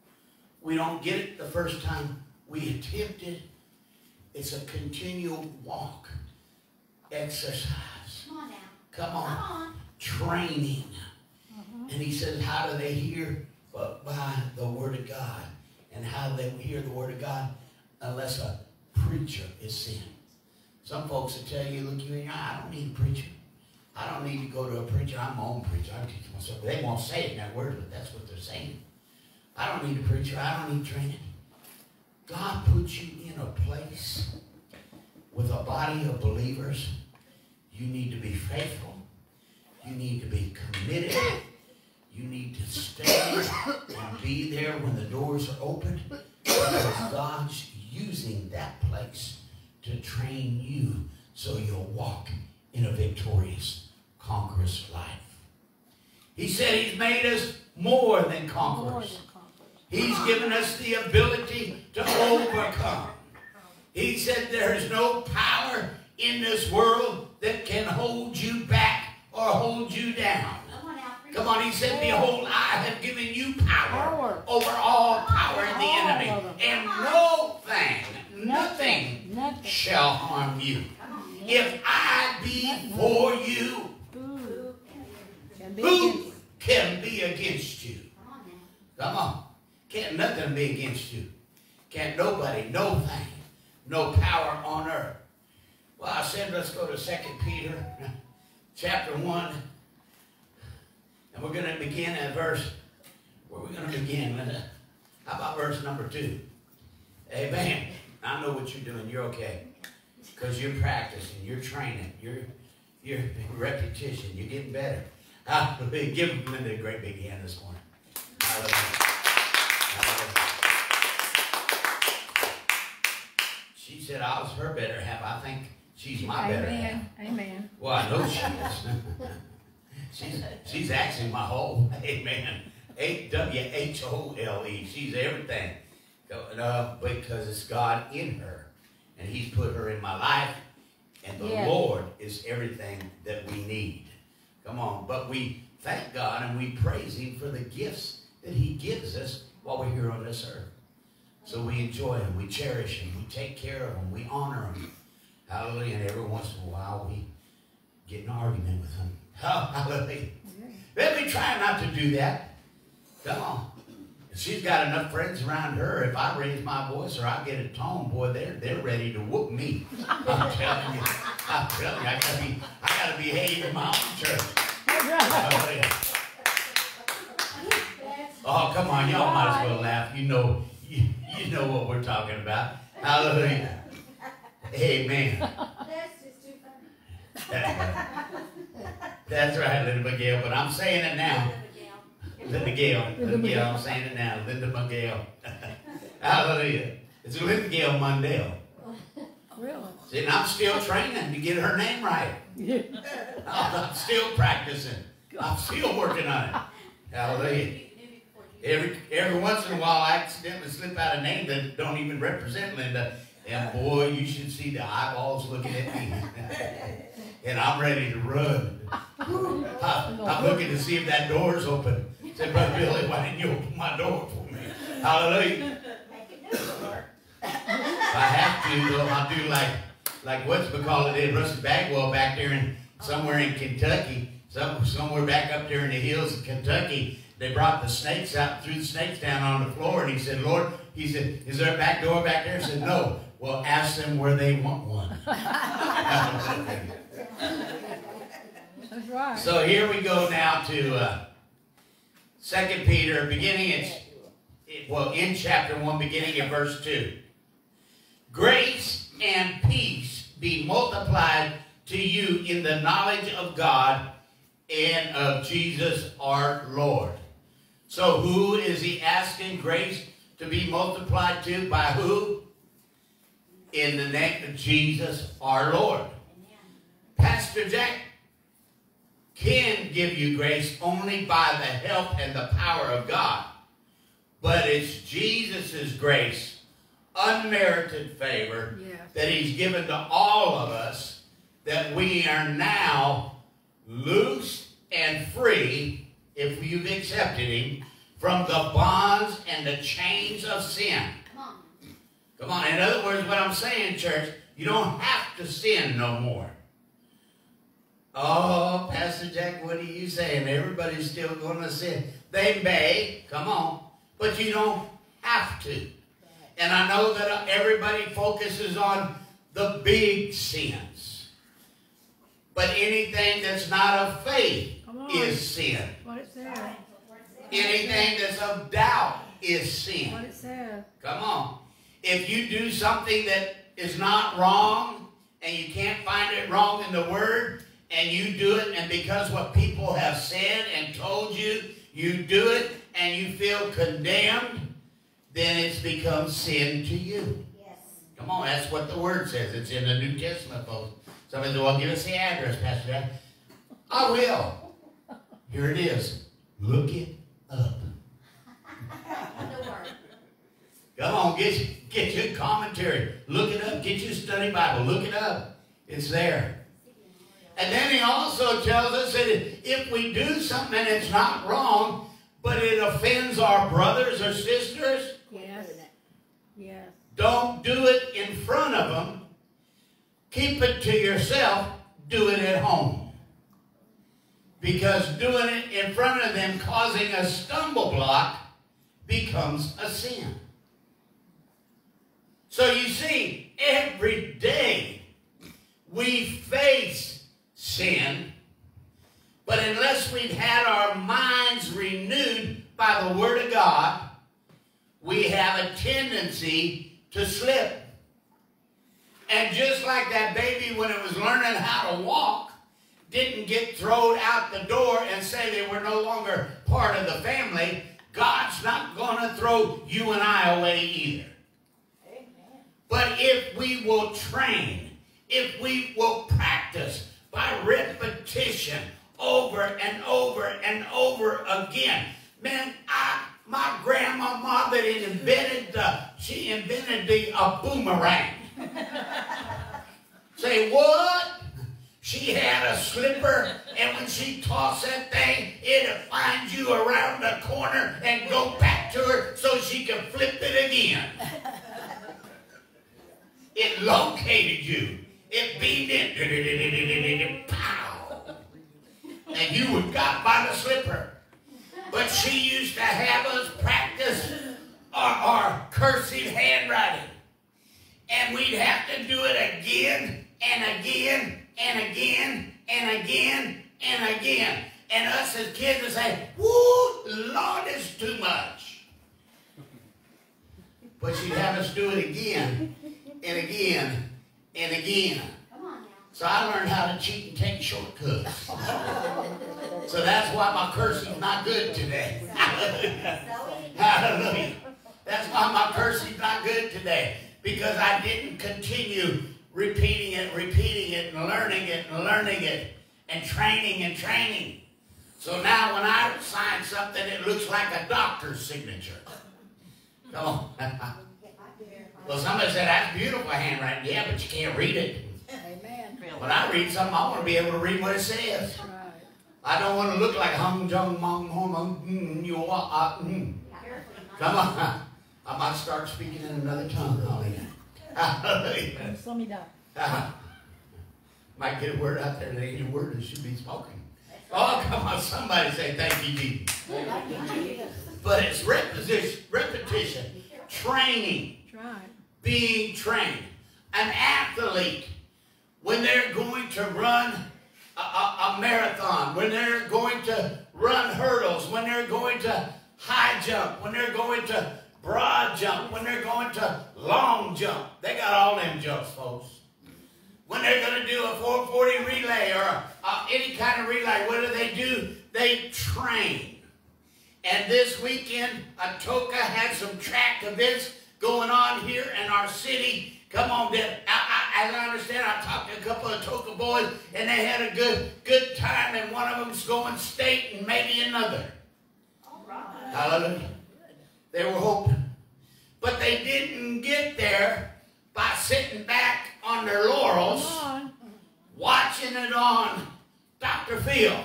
We don't get it the first time we attempt it. It's a continual walk. Exercise. Come on now. Come on. Come on. Training. Uh-huh. And He says, how do they hear? But by the Word of God. And how do they hear the Word of God? Unless a preacher is sent. Some folks will tell you, look, you, I don't need a preacher. I don't need to go to a preacher. I'm my own preacher. I teach myself. They won't say it in that word, but that's what they're saying. I don't need a preacher. I don't need training. God puts you in a place with a body of believers. You need to be faithful. You need to be committed. You need to stay and be there when the doors are open, because God's using that place to train you so you'll walk in a victorious, conqueror's life. He said He's made us more than conquerors. More than conquerors. He's given us the ability to overcome. He said there's no power in this world that can hold you back or hold you down. Come on, He said, behold, I have given you power, Power. over all power of the All enemy. of them. And no thing, nothing, Nothing. shall harm you. If I be for you, Ooh. Can be who against- can be against you? Come on. Can't nothing be against you. Can't nobody, no thing, no power on earth. Well, I said let's go to Second Peter chapter one. And we're going to begin at verse, where we're going to begin, Linda. How about verse number two? Amen. I know what you're doing. You're okay. Because you're practicing. You're training. You're, you're repetition. You're getting better. Hallelujah. Give Linda a great big hand this morning. Hallelujah. Hallelujah. She said I was her better half. I think she's my better half. Amen. Amen. Well, I know she is. she's, she's actually my whole. Amen. A W H O L E. She's everything. Uh, because it's God in her. And he's put her in my life. And the Yes. Lord is everything that we need. Come on. But we thank God and we praise him for the gifts that he gives us while we're here on this earth. So we enjoy them. We cherish them. We take care of them. We honor them. Hallelujah. And every once in a while we get in an argument with them. Oh, hallelujah. Let me try not to do that. Come on. If she's got enough friends around her, if I raise my voice or I get a tone, boy, they're, they're ready to whoop me. I'm telling you. I'm telling you. I gotta be, I gotta behave in my own church. Hallelujah. Oh, come on. Y'all might as well laugh. You know, you, you know what we're talking about. Hallelujah. Amen. That's just too funny. That's right, Linda Miguel, but I'm saying it now. Linda Gale. Linda Gale, I'm saying it now. Linda Miguel. Hallelujah. It's Linda Gale Mundell. Really? See, and I'm still training to get her name right. I'm still practicing. I'm still working on it. Hallelujah. Every, every once in a while, I accidentally slip out a name that don't even represent Linda. And boy, you should see the eyeballs looking at me. And I'm ready to run. I, I'm looking to see if that door's open. I said, Brother Billy, why didn't you open my door for me? Hallelujah. If I have to, though, I'll do like, like what's we call it, did Rusty Bagwell back there in somewhere in Kentucky, some, somewhere back up there in the hills of Kentucky. They brought the snakes out, threw the snakes down on the floor, and he said, Lord, he said, is there a back door back there? He said, no. Well, ask them where they want one. That's right. So here we go now to uh, Second Peter, beginning at, well, in chapter one, beginning at verse two. Grace and peace be multiplied to you in the knowledge of God and of Jesus our Lord. So who is he asking grace to be multiplied to? By who? In the name of Jesus our Lord. Pastor Jack can give you grace only by the help and the power of God. But it's Jesus' grace, unmerited favor, Yes. that he's given to all of us, that we are now loose and free, if you've accepted him, from the bonds and the chains of sin. Come on. Come on. In other words, what I'm saying, church, you don't have to sin no more. Oh, Pastor Jack, what are you saying? Everybody's still going to sin. They may, come on, but you don't have to. And I know that everybody focuses on the big sins. But anything that's not of faith is sin. What it says. Anything that's of doubt is sin. What it says. Come on. If you do something that is not wrong, and you can't find it wrong in the Word, and you do it, and because what people have said and told you, you do it, and you feel condemned, then it's become sin to you. Yes. Come on, that's what the Word says. It's in the New Testament, folks. Somebody said, well, give us the address, Pastor Jack. I will. Here it is. Look it up. The word. Come on, get, get your commentary. Look it up. Get your study Bible. Look it up. It's there. And then he also tells us that if we do something and it's not wrong, but it offends our brothers or sisters, Yes. Yes. don't do it in front of them. Keep it to yourself. Do it at home. Because doing it in front of them, causing a stumble block, becomes a sin. So you see, every day we face sin, but unless we've had our minds renewed by the Word of God, we have a tendency to slip. And just like that baby when it was learning how to walk, didn't get thrown out the door and say they were no longer part of the family, God's not going to throw you and I away either. Amen. But if we will train, if we will practice by repetition over and over and over again, Man, I, my grandmama that invented the, she invented the a boomerang. Say what? She had a slipper, and when she tossed that thing, it'd find you around the corner and go back to her so she could flip it again. It located you. It beamed in. Pow. And you were got by the slipper. But she used to have us practice our, our cursive handwriting. And we'd have to do it again and again and again and again and again. And us as kids would say, woo, Lord, it's too much. But she'd have us do it again and again and again. So I learned how to cheat and take shortcuts. So that's why my cursing's not good today. Hallelujah. That's why my cursing's not good today. Because I didn't continue repeating it, repeating it, and learning it, and learning it, and training and training. So now when I sign something, it looks like a doctor's signature. Come on. Well, somebody said, that's beautiful handwriting. Yeah, but you can't read it. Amen. When I read something, I want to be able to read what it says. Right. I don't want to look like hum, jung, mong, hum, you uh, mm. Come on. I might start speaking in another tongue. Hallelujah. Uh, might get a word out there that ain't a word that should be spoken. Oh, come on. Somebody say thank you, Jesus. But it's repetition, repetition, training, being trained. An athlete, when they're going to run a, a, a marathon, when they're going to run hurdles, when they're going to high jump, when they're going to broad jump, when they're going to long jump, they got all them jumps, folks. When they're going to do a four forty relay or a, a, any kind of relay, what do they do? They train. And this weekend, Atoka had some track events going on here in our city. Come on, Deb. I, I, as I understand, I talked to a couple of Atoka boys, and they had a good good time, and one of them's going state and maybe another. All right. Hallelujah. They were hoping. But they didn't get there by sitting back on their laurels, on. watching it on Doctor Phil.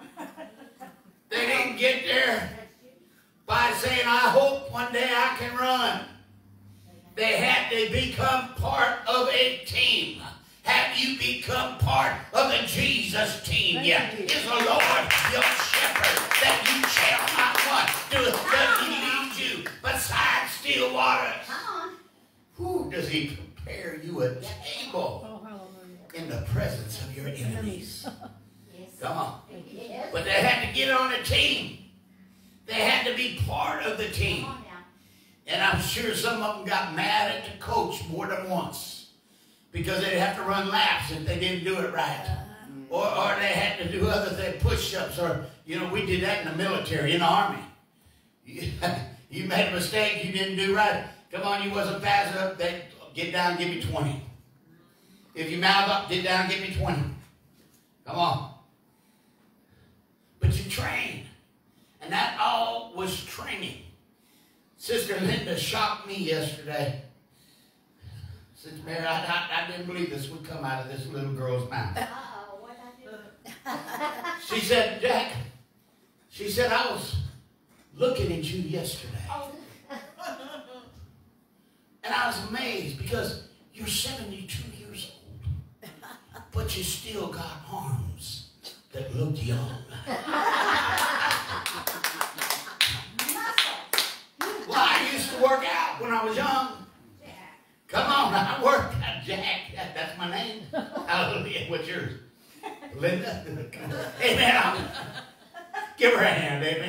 They didn't get there by saying, I hope one day I can run. They had to become part of a team. Have you become part of the Jesus team yet? Is the Lord your shepherd that you shall not want? Does he lead you beside still waters? Who does he prepare you a table in the presence of your enemies? Come on. But they had to get on a team. They had to be part of the team. And I'm sure some of them got mad at the coach more than once because they'd have to run laps if they didn't do it right. Or, or they had to do other things, push-ups, or, you know, we did that in the military, in the Army. You, you made a mistake, you didn't do right. Come on, you wasn't fast enough, they get down, give me twenty. If you mouth up, get down, give me twenty. Come on. But you train. And that all was training. Sister Linda shocked me yesterday. Sister Mary, I, I, I didn't believe this would come out of this little girl's mouth. Uh-oh, what I do? She said, Jack, she said, I was looking at you yesterday. Oh. And I was amazed because you're seventy-two years old, but you still got arms that look young. Well, I used to work out when I was young. Come on, I worked out, Jack. That, that's my name. Hallelujah. What's yours? Linda? Amen. Give her a hand, amen.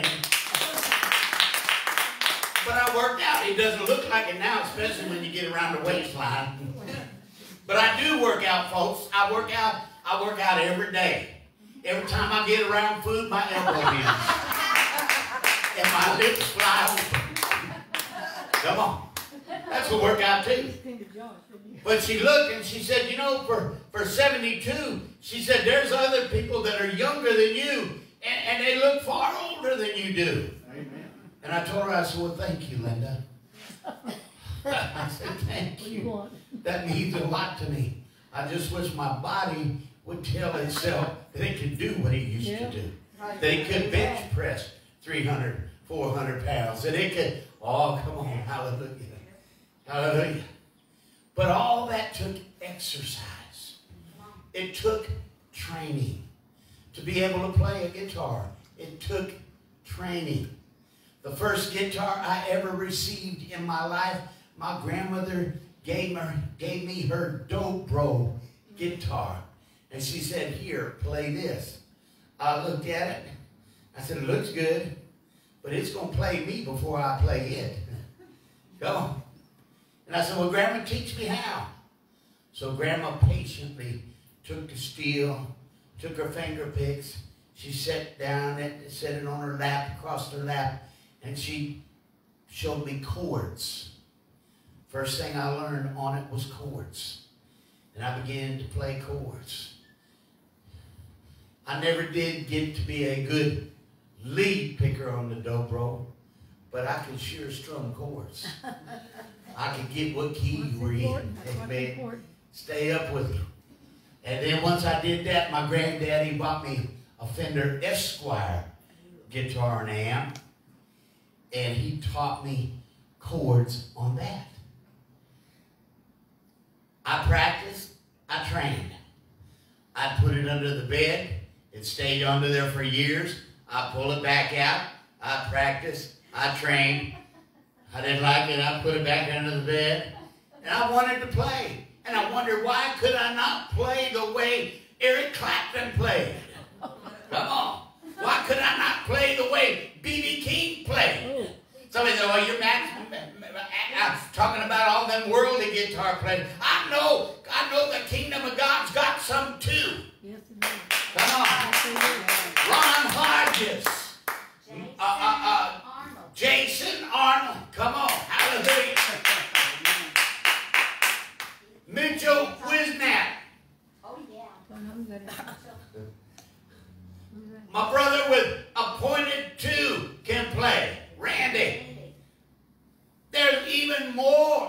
But I worked out. It doesn't look like it now, especially when you get around the waistline. But I do work out, folks. I work out. I work out every day. Every time I get around food, my elbow bends. And my lips fly open. Come on. That's a workout too. But she looked and she said, you know, for, for seventy-two, she said, there's other people that are younger than you, and, and they look far older than you do. Amen. And I told her, I said, well, thank you, Linda. I said, thank you. That means a lot to me. I just wish my body would tell itself that it could do what it used yeah. to do. Right. That it could bench press three hundred, four hundred pounds. That it could, oh, come on, hallelujah. Hallelujah. But all that took exercise. It took training. To be able to play a guitar, it took training. The first guitar I ever received in my life, my grandmother gave, her, gave me her dobro guitar. And she said, here, play this. I looked at it. I said, it looks good, but it's going to play me before I play it. Come on. And I said, well, Grandma, teach me how. So Grandma patiently took the steel, took her finger picks. She sat down, and set it on her lap, across her lap, and she showed me chords. First thing I learned on it was chords. And I began to play chords. I never did get to be a good lead picker on the dobro, but I could sure strum chords. I could get what key you were in. Amen. Stay up with you. And then once I did that, my granddaddy bought me a Fender Esquire guitar and amp, and he taught me chords on that. I practiced, I trained. I put it under the bed. It stayed under there for years. I pull it back out. I practiced, I trained. I didn't like it, I put it back under the bed. And I wanted to play. And I wondered, why could I not play the way Eric Clapton played? Come on. Why could I not play the way B B King played? Somebody said, oh, you're Max, uh, talking about all them worldly guitar players. I know, I know the kingdom of God's got some too. Yes, come on. Ron Hodges. Jason, uh, uh, uh, Arnold. Jason Arnold. Come on. Hallelujah. Mitchell Wisnat. Oh, yeah. My brother with Appointed Two can play. Randy. There's even more.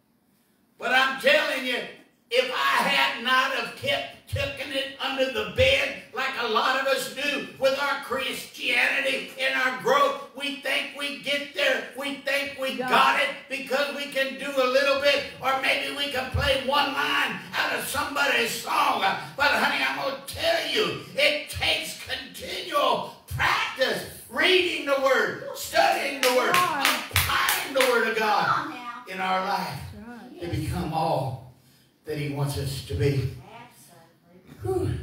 But I'm telling you, if I had not have kept tucking it under the bed like a lot of us do with our Christianity and our growth, we think we get there, we think we got it because we can do a little bit, or maybe we can play one line out of somebody's song. But honey, I'm going to tell you, it takes continual practice, reading the Word, studying the Word, applying the Word of God in our life to become all that He wants us to be. Whew.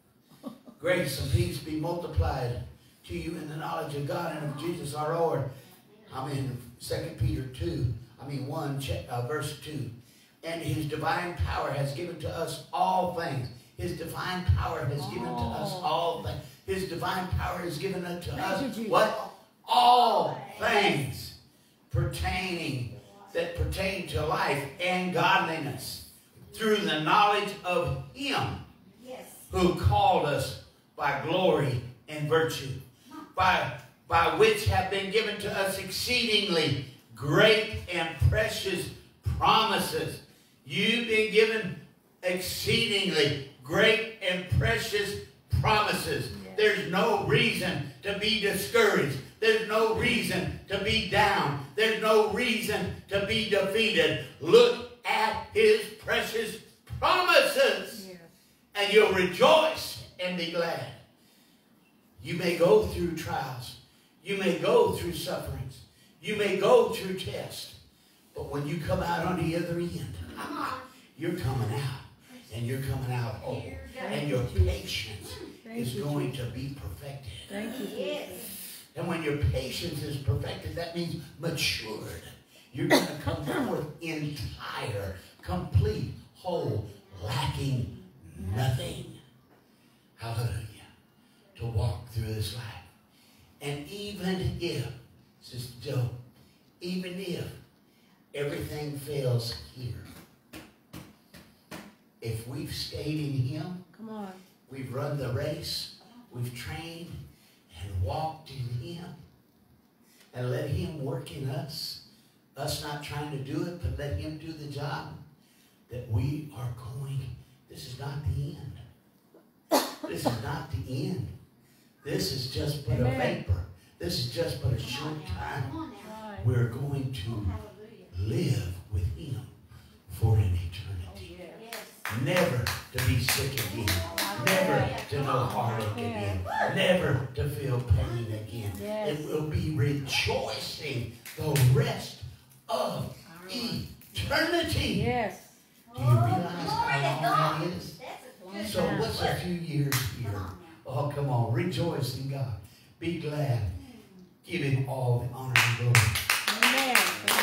Grace and peace be multiplied to you in the knowledge of God and of Jesus our Lord. I'm in Second Peter two, I mean one, uh, verse two. And His divine power has given to us all things. His divine power has given to us all things. His divine power has given unto us what? All things pertaining, that pertain to life and godliness through the knowledge of Him who called us by glory and virtue, by, by which have been given to us exceedingly great and precious promises. You've been given exceedingly great and precious promises. There's no reason to be discouraged. There's no reason to be down. There's no reason to be defeated. Look at His precious promises. And you'll rejoice and be glad. You may go through trials. You may go through sufferings. You may go through tests. But when you come out on the other end, you're coming out. And you're coming out whole. And your patience is going to be perfected. Thank you, Jesus. And when your patience is perfected, that means matured. You're going to come forth entire, complete, whole, lacking nothing. Hallelujah. To walk through this life. And even if, Sister Joe, even if everything fails here, if we've stayed in Him, come on, we've run the race, we've trained and walked in Him, and let him work in us. Us not trying to do it, but let him do the job. That we are going, this is not the end. This is not the end. This is just but Amen. a vapor. This is just but a short time. We're going to live with him for an eternity. Never to be sick again. Never to know heartache again. Never to feel pain again. It will be rejoicing the rest of eternity. Yes. Do you realize how long that is? So what's a few years here? Oh, come on. Rejoice in God. Be glad. Give him all the honor and glory. Amen.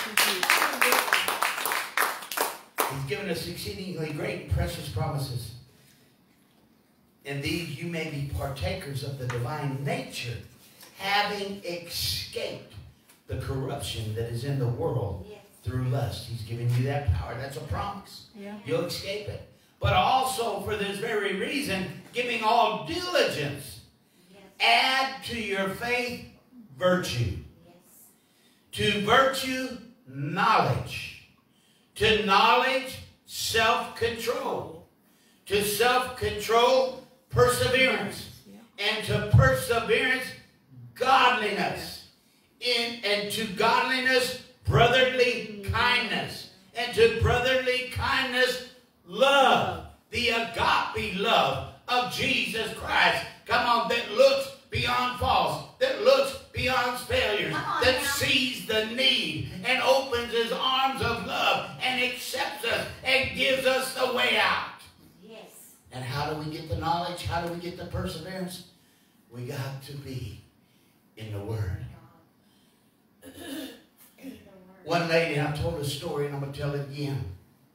He's given us exceedingly great and precious promises. In these you may be partakers of the divine nature, having escaped the corruption that is in the world yes. through lust. He's given you that power. That's a promise. Yeah. You'll escape it. But also for this very reason, giving all diligence, yes. add to your faith virtue. Yes. To virtue, knowledge. To knowledge, self-control. To self-control, perseverance. Yeah. And to perseverance, godliness. In, and to godliness, brotherly kindness. And to brotherly kindness, love. The agape love of Jesus Christ. Come on, that looks beyond faults, that looks beyond failures, that now. sees the need and opens his arms of love and accepts us and gives us the way out. Yes. And how do we get the knowledge? How do we get the perseverance? We got to be in the Word. One lady, I told a story and I'm going to tell it again.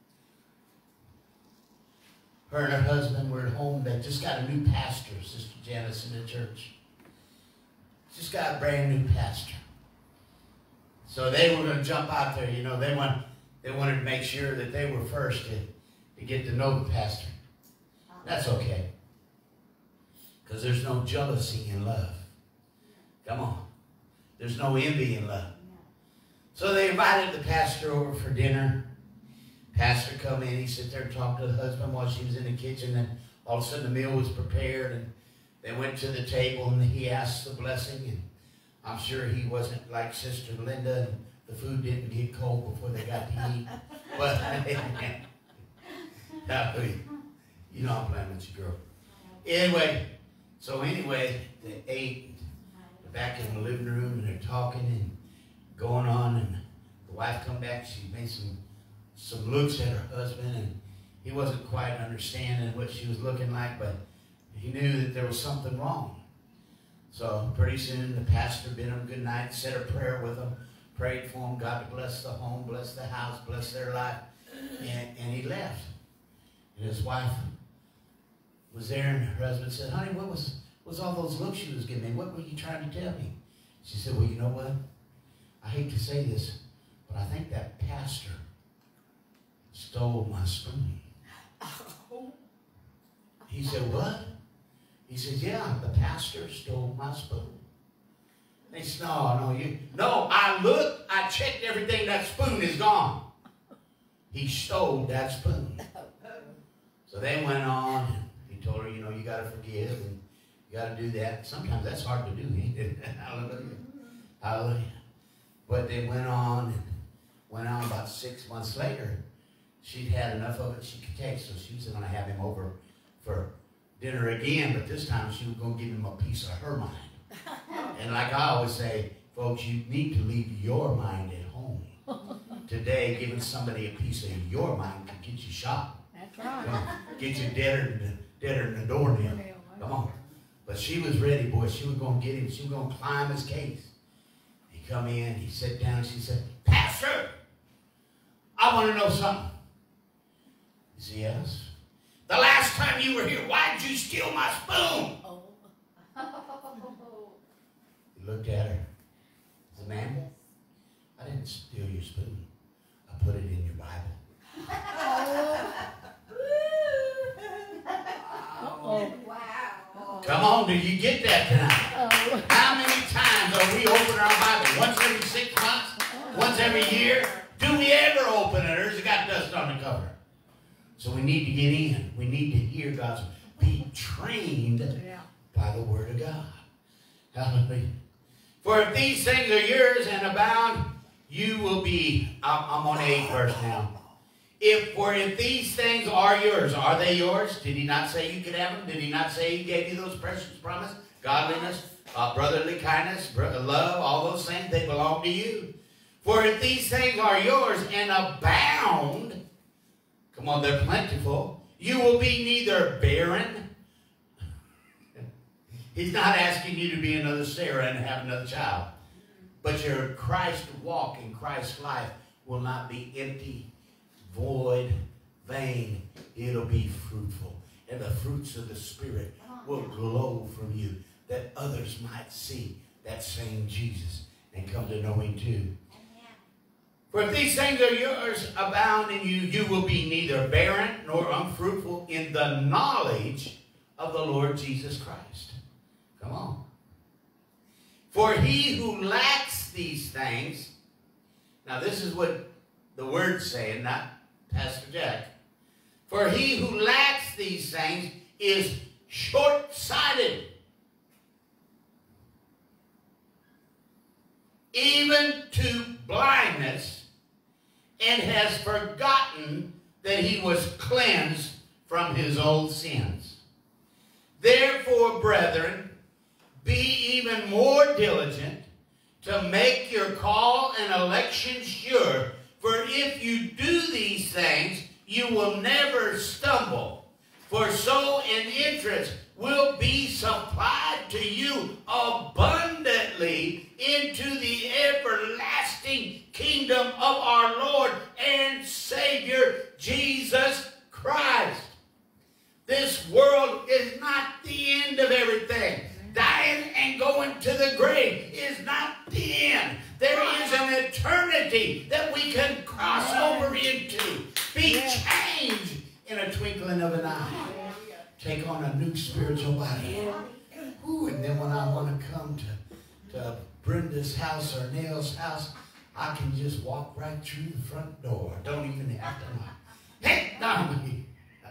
Her and her husband were at home. They just got a new pastor, Sister Janice, in the church. Just got a brand new pastor. So they were going to jump out there. You know, they, want, they wanted to make sure that they were first to, to get to know the pastor. That's okay. Because there's no jealousy in love. Come on. There's no envy in love. So they invited the pastor over for dinner. Pastor come in, he sit there and talked to the husband while she was in the kitchen, and all of a sudden the meal was prepared, and they went to the table, and he asked the blessing, and I'm sure he wasn't like Sister Linda, and the food didn't get cold before they got to eat. But, you know I'm playing with you, girl. Anyway, so anyway, they ate, they're back in the living room, and they're talking and going on, and the wife come back, she made some some looks at her husband, and he wasn't quite understanding what she was looking like, but he knew that there was something wrong. So pretty soon the pastor bid him good night, said a prayer with him, prayed for him, God to bless the home, bless the house, bless their life, and, and he left. And his wife was there, and her husband said, honey, what was, what was all those looks you was giving me? What were you trying to tell me? She said, well, you know what? I hate to say this, but I think that pastor stole my spoon. He said, what? He said, yeah, the pastor stole my spoon. They said, no, no, you, no, I looked, I checked everything, that spoon is gone. He stole that spoon. So they went on, and he told her, you know, you got to forgive, and you got to do that. Sometimes that's hard to do. Hallelujah. Hallelujah. But they went on, and went on about six months later. She'd had enough of it she could take, so she was going to have him over for dinner again, but this time she was going to give him a piece of her mind. And like I always say, folks, you need to leave your mind at home. Today, giving somebody a piece of your mind can get you shot. That's right. Come on, get you deader than the, deader than the doornail. Come on. But she was ready, boy. She was going to get him. She was going to climb his case. He come in, he sat down, she said, Pastor, I want to know something. He said, yes. The last time you were here, why did you steal my spoon? Oh. He looked at her. He said, ma'am, I didn't steal your spoon. I put it in your Bible. Oh. Wow. Come on, do you get that tonight? Oh. How many times are we opening our Bible? Once every open and there's got dust on the cover. So we need to get in. We need to hear God's word. Be trained yeah. by the word of God. Hallelujah. For if these things are yours and abound, you will be, I'm on the eighth verse now. If, for if these things are yours, are they yours? Did he not say you could have them? Did he not say he gave you those precious promises? Godliness, uh, brotherly kindness, brother, love, all those things, they belong to you. For if these things are yours and abound, come on, they're plentiful, you will be neither barren. He's not asking you to be another Sarah and have another child. But your Christ walk in Christ's life will not be empty, void, vain. It'll be fruitful. And the fruits of the Spirit will glow from you, that others might see that same Jesus and come to know him too. For if these things are yours, abound in you, you will be neither barren nor unfruitful in the knowledge of the Lord Jesus Christ. Come on. For he who lacks these things, now this is what the word's saying, not Pastor Jack. For he who lacks these things is short-sighted, even to blindness, and has forgotten that he was cleansed from his old sins. Therefore, brethren, be even more diligent to make your call and election sure. For if you do these things, you will never stumble. For so an entrance will be supplied to you abundantly into the everlasting kingdom of our Lord and Savior, Jesus Christ. This world is not the end of everything. Dying and going to the grave is not the end. There is an eternity that we can cross over into. Be changed in a twinkling of an eye. Take on a new spiritual body. Ooh, and then when I want to come to, to Brenda's house or Neil's house, I can just walk right through the front door. Don't even have to knock. Hey, Dominique.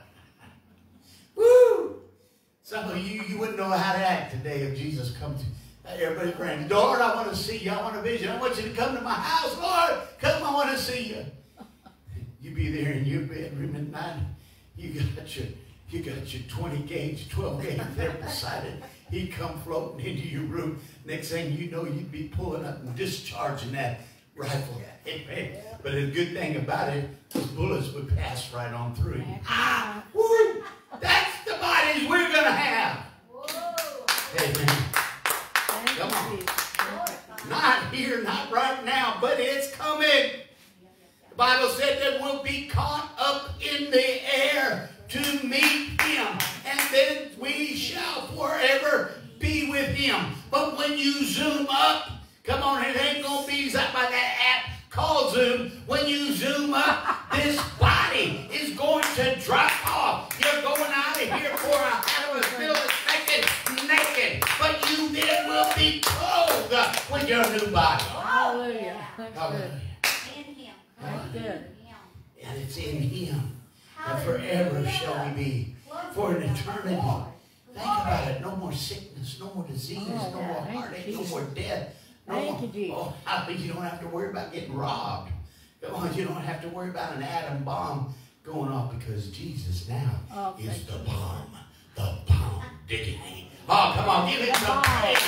Woo! Some of you, you wouldn't know how to act today if Jesus comes to hey, everybody praying, Lord, I want to see you. I want a vision. I want you to come to my house. Lord, come, I want to see you. You be there in your bedroom at night. You got your, you got your twenty gauge, twelve gauge there beside it. He'd come floating into your room. Next thing you know, you'd be pulling up and discharging that rifle. Amen. But the good thing about it, those bullets would pass right on through you. Ah, woo! That's the bodies we're going to have. Amen. Come on. Not here, not right now, but it's coming. The Bible said that we'll be caught up in the air to meet him, and then we shall forever be with him. But when you zoom up, come on, it ain't going to be like by that app called Zoom. When you zoom up, this body is going to drop off. You're going out of here for a hell of a still expected naked, but you then will be clothed with your new body. Hallelujah. Hallelujah. In him. That's good. And it's in him. And forever shall we be. For an eternity. Think about it. No more sickness, no more disease, no more heartache, no more death. No Thank more, you, Jesus. oh, you don't have to worry about getting robbed. Come on, you don't have to worry about an atom bomb going off because Jesus now oh, is the bomb. The bomb diggity. Oh, come on, give it some praise.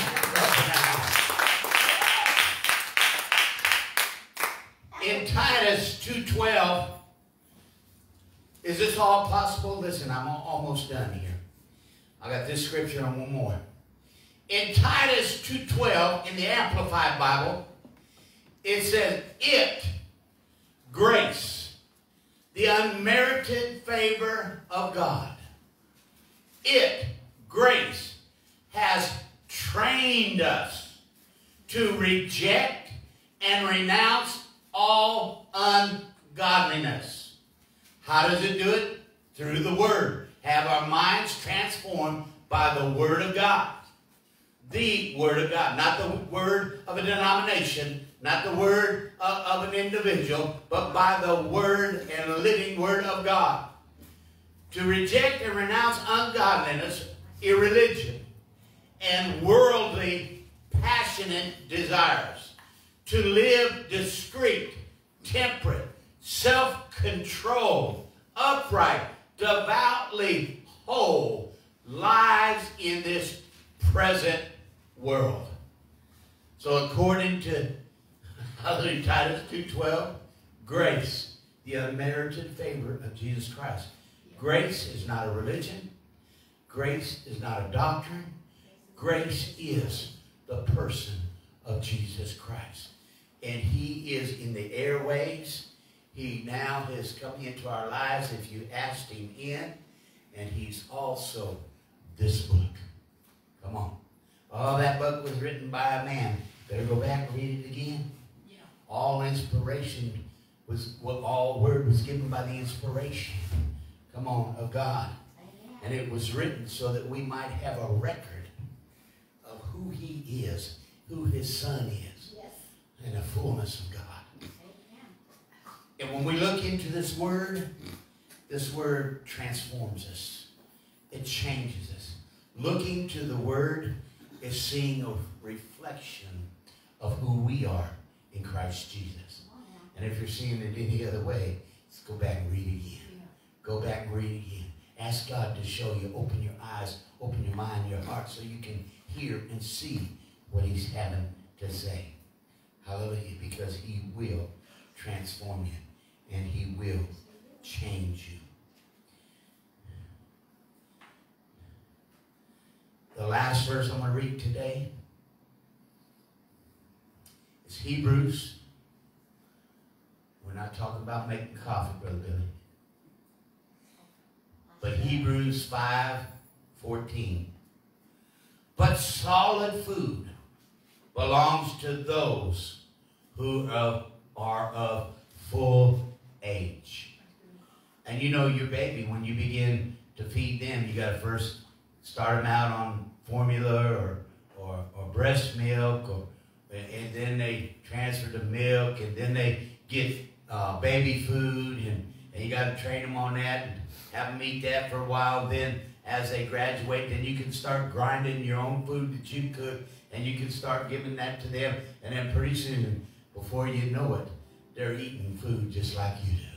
In Titus two twelve, is this all possible? Listen, I'm almost done here. I got this scripture and one more. In Titus two twelve, in the Amplified Bible, it says, it, grace, the unmerited favor of God. It, grace, has trained us to reject and renounce all ungodliness. How does it do it? Through the Word. Have our minds transformed by the Word of God. The Word of God. Not the word of a denomination. Not the word of, of an individual, but by the word and living word of God. To reject and renounce ungodliness, irreligion, and worldly, passionate desires. To live discreet, temperate, self-controlled, upright, devoutly whole lives in this present world. So according to hallelujah, Titus two twelve, grace, the unmerited favor of Jesus Christ. Grace is not a religion. Grace is not a doctrine. Grace is the person of Jesus Christ. And he is in the airways. He now has come into our lives if you asked him in. And he's also this book. Come on. Oh, that book was written by a man. Better go back and read it again. Yeah. All inspiration was, what all word was given by the inspiration. Come on, of God. Amen. And it was written so that we might have a record of who he is, who his son is, yes, and the fullness of God. Amen. And when we look into this word, this word transforms us. It changes us. Looking to the word is seeing a reflection of who we are in Christ Jesus. And if you're seeing it any other way, let's go back and read it again. Go back and read it again. Ask God to show you. Open your eyes, open your mind, your heart, so you can hear and see what he's having to say. Hallelujah. Because he will transform you and he will change you. The last verse I'm going to read today is Hebrews. We're not talking about making coffee, Brother Billy. But Hebrews five fourteen. But solid food belongs to those who are of full age. And you know your baby, when you begin to feed them, you got to first start them out on formula or, or, or breast milk, or, and then they transfer to milk, and then they get uh, baby food, and, and you got to train them on that and have them eat that for a while. Then as they graduate, then you can start grinding your own food that you cook, and you can start giving that to them, and then pretty soon, before you know it, they're eating food just like you do.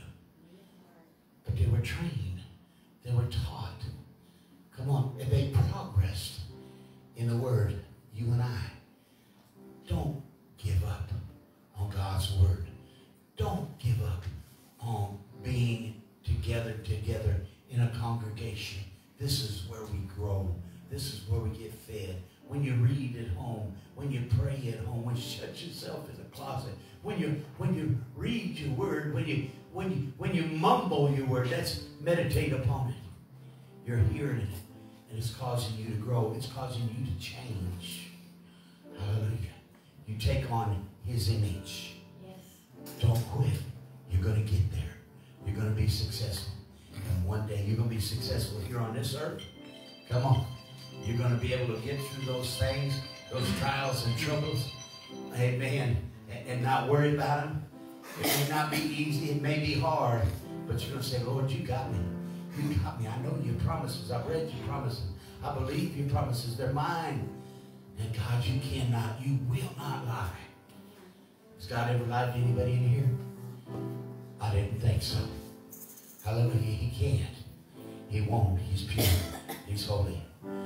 But they were trained. They were taught. Come on, if they progressed in the word, you and I, don't give up on God's word. Don't give up on being together, together in a congregation. This is where we grow. This is where we get fed. When you read at home, when you pray at home, when you shut yourself in the closet, when you when you read your word, when you when you when you mumble your word, that's meditate upon it. You're hearing it, and it's causing you to grow. It's causing you to change. Hallelujah. You take on his image. Yes. Don't quit. You're going to get there. You're going to be successful. And one day you're going to be successful here on this earth. Come on. You're going to be able to get through those things, those trials and troubles. Amen. And, and not worry about them. It may not be easy. It may be hard. But you're going to say, Lord, you got me. You got me. I know your promises. I've read your promises. I believe your promises. They're mine. And God, you cannot, you will not lie. Has God ever lied to anybody in here? I didn't think so. Hallelujah. He can't. He won't. He's pure. He's holy.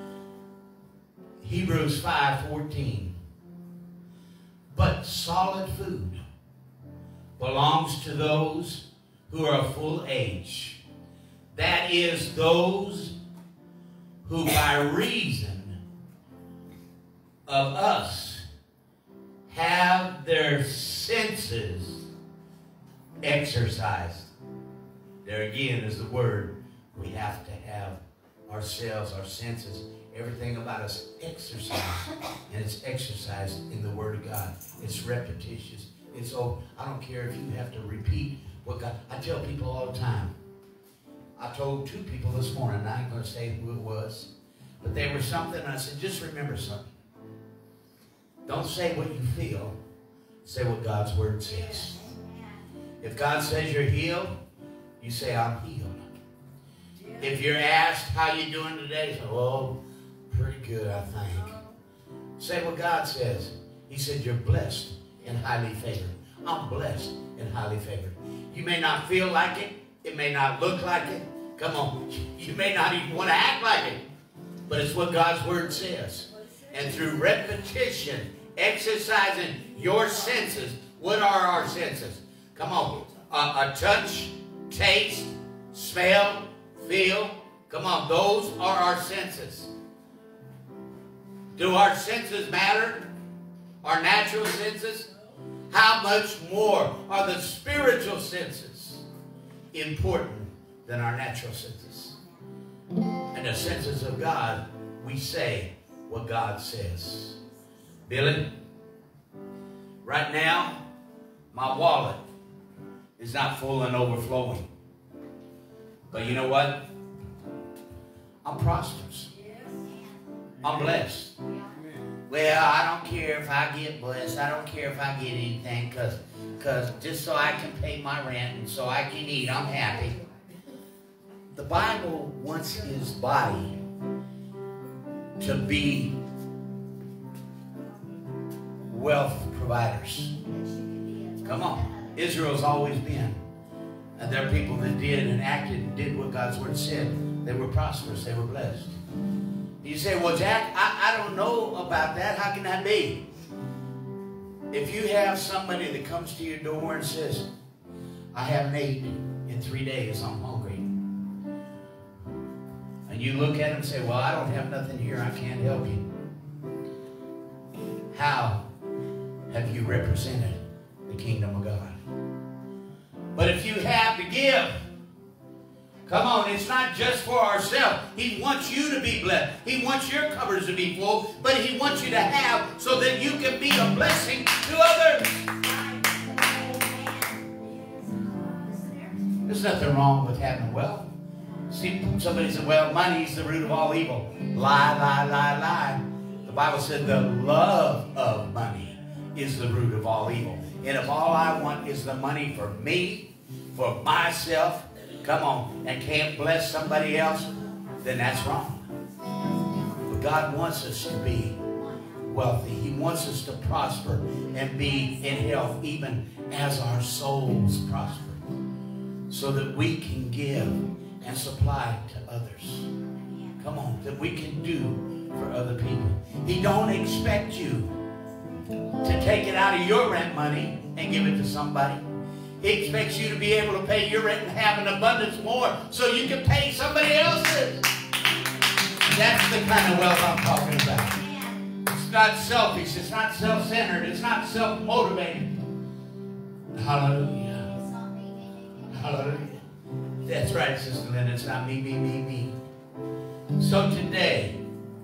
Hebrews five fourteen. But solid food belongs to those who are of full age. That is, those who by reason of us have their senses exercised. There again is the word. We have to have ourselves, our senses, everything about us exercised. And it's exercised in the Word of God. It's repetitious. It's, oh, I don't care if you have to repeat what God, I tell people all the time. I told two people this morning, and I ain't going to say who it was, but they were something, and I said, just remember something. Don't say what you feel. Say what God's word says. If God says you're healed, you say, I'm healed. If you're asked, how you doing today? Say, oh, pretty good, I think. Say what God says. He said, you're blessed and highly favored. I'm blessed and highly favored. You may not feel like it. It may not look like it. Come on. You may not even want to act like it. But it's what God's word says. And through repetition, exercising your senses. What are our senses? Come on. Uh, a touch, taste, smell, feel. Come on. Those are our senses. Do our senses matter? Our natural senses? How much more are the spiritual senses important than our natural senses? And the senses of God, we say what God says. Billy, right now, my wallet is not full and overflowing. But you know what? I'm prosperous. I'm blessed. Well, I don't care if I get blessed. I don't care if I get anything, because because just so I can pay my rent and so I can eat, I'm happy. The Bible wants his body to be wealth providers. Come on. Israel's always been. And there are people that did and acted and did what God's word said. They were prosperous. They were blessed. You say, well, Jack, I, I don't know about that. How can that be? If you have somebody that comes to your door and says, I haven't eaten in three days, I'm hungry. And you look at them and say, well, I don't have nothing here. I can't help you. How have you represented the kingdom of God? But if you have to give, come on, it's not just for ourselves. He wants you to be blessed. He wants your cupboards to be full, but he wants you to have so that you can be a blessing to others. There's nothing wrong with having wealth. See, somebody said, well, money is the root of all evil. Lie, lie, lie, lie. The Bible said the love of money is the root of all evil. And if all I want is the money for me, for myself, come on, and can't bless somebody else, then that's wrong. But God wants us to be wealthy. He wants us to prosper and be in health, even as our souls prosper, so that we can give and supply to others. Come on, that we can do for other people. He don't expect you to take it out of your rent money and give it to somebody. He expects you to be able to pay your rent and have an abundance more so you can pay somebody else's. That's the kind of wealth I'm talking about. It's not selfish. It's not self-centered. It's not self-motivated. Hallelujah. Hallelujah. That's right, Sister Linda. It's not me, me, me, me. So today,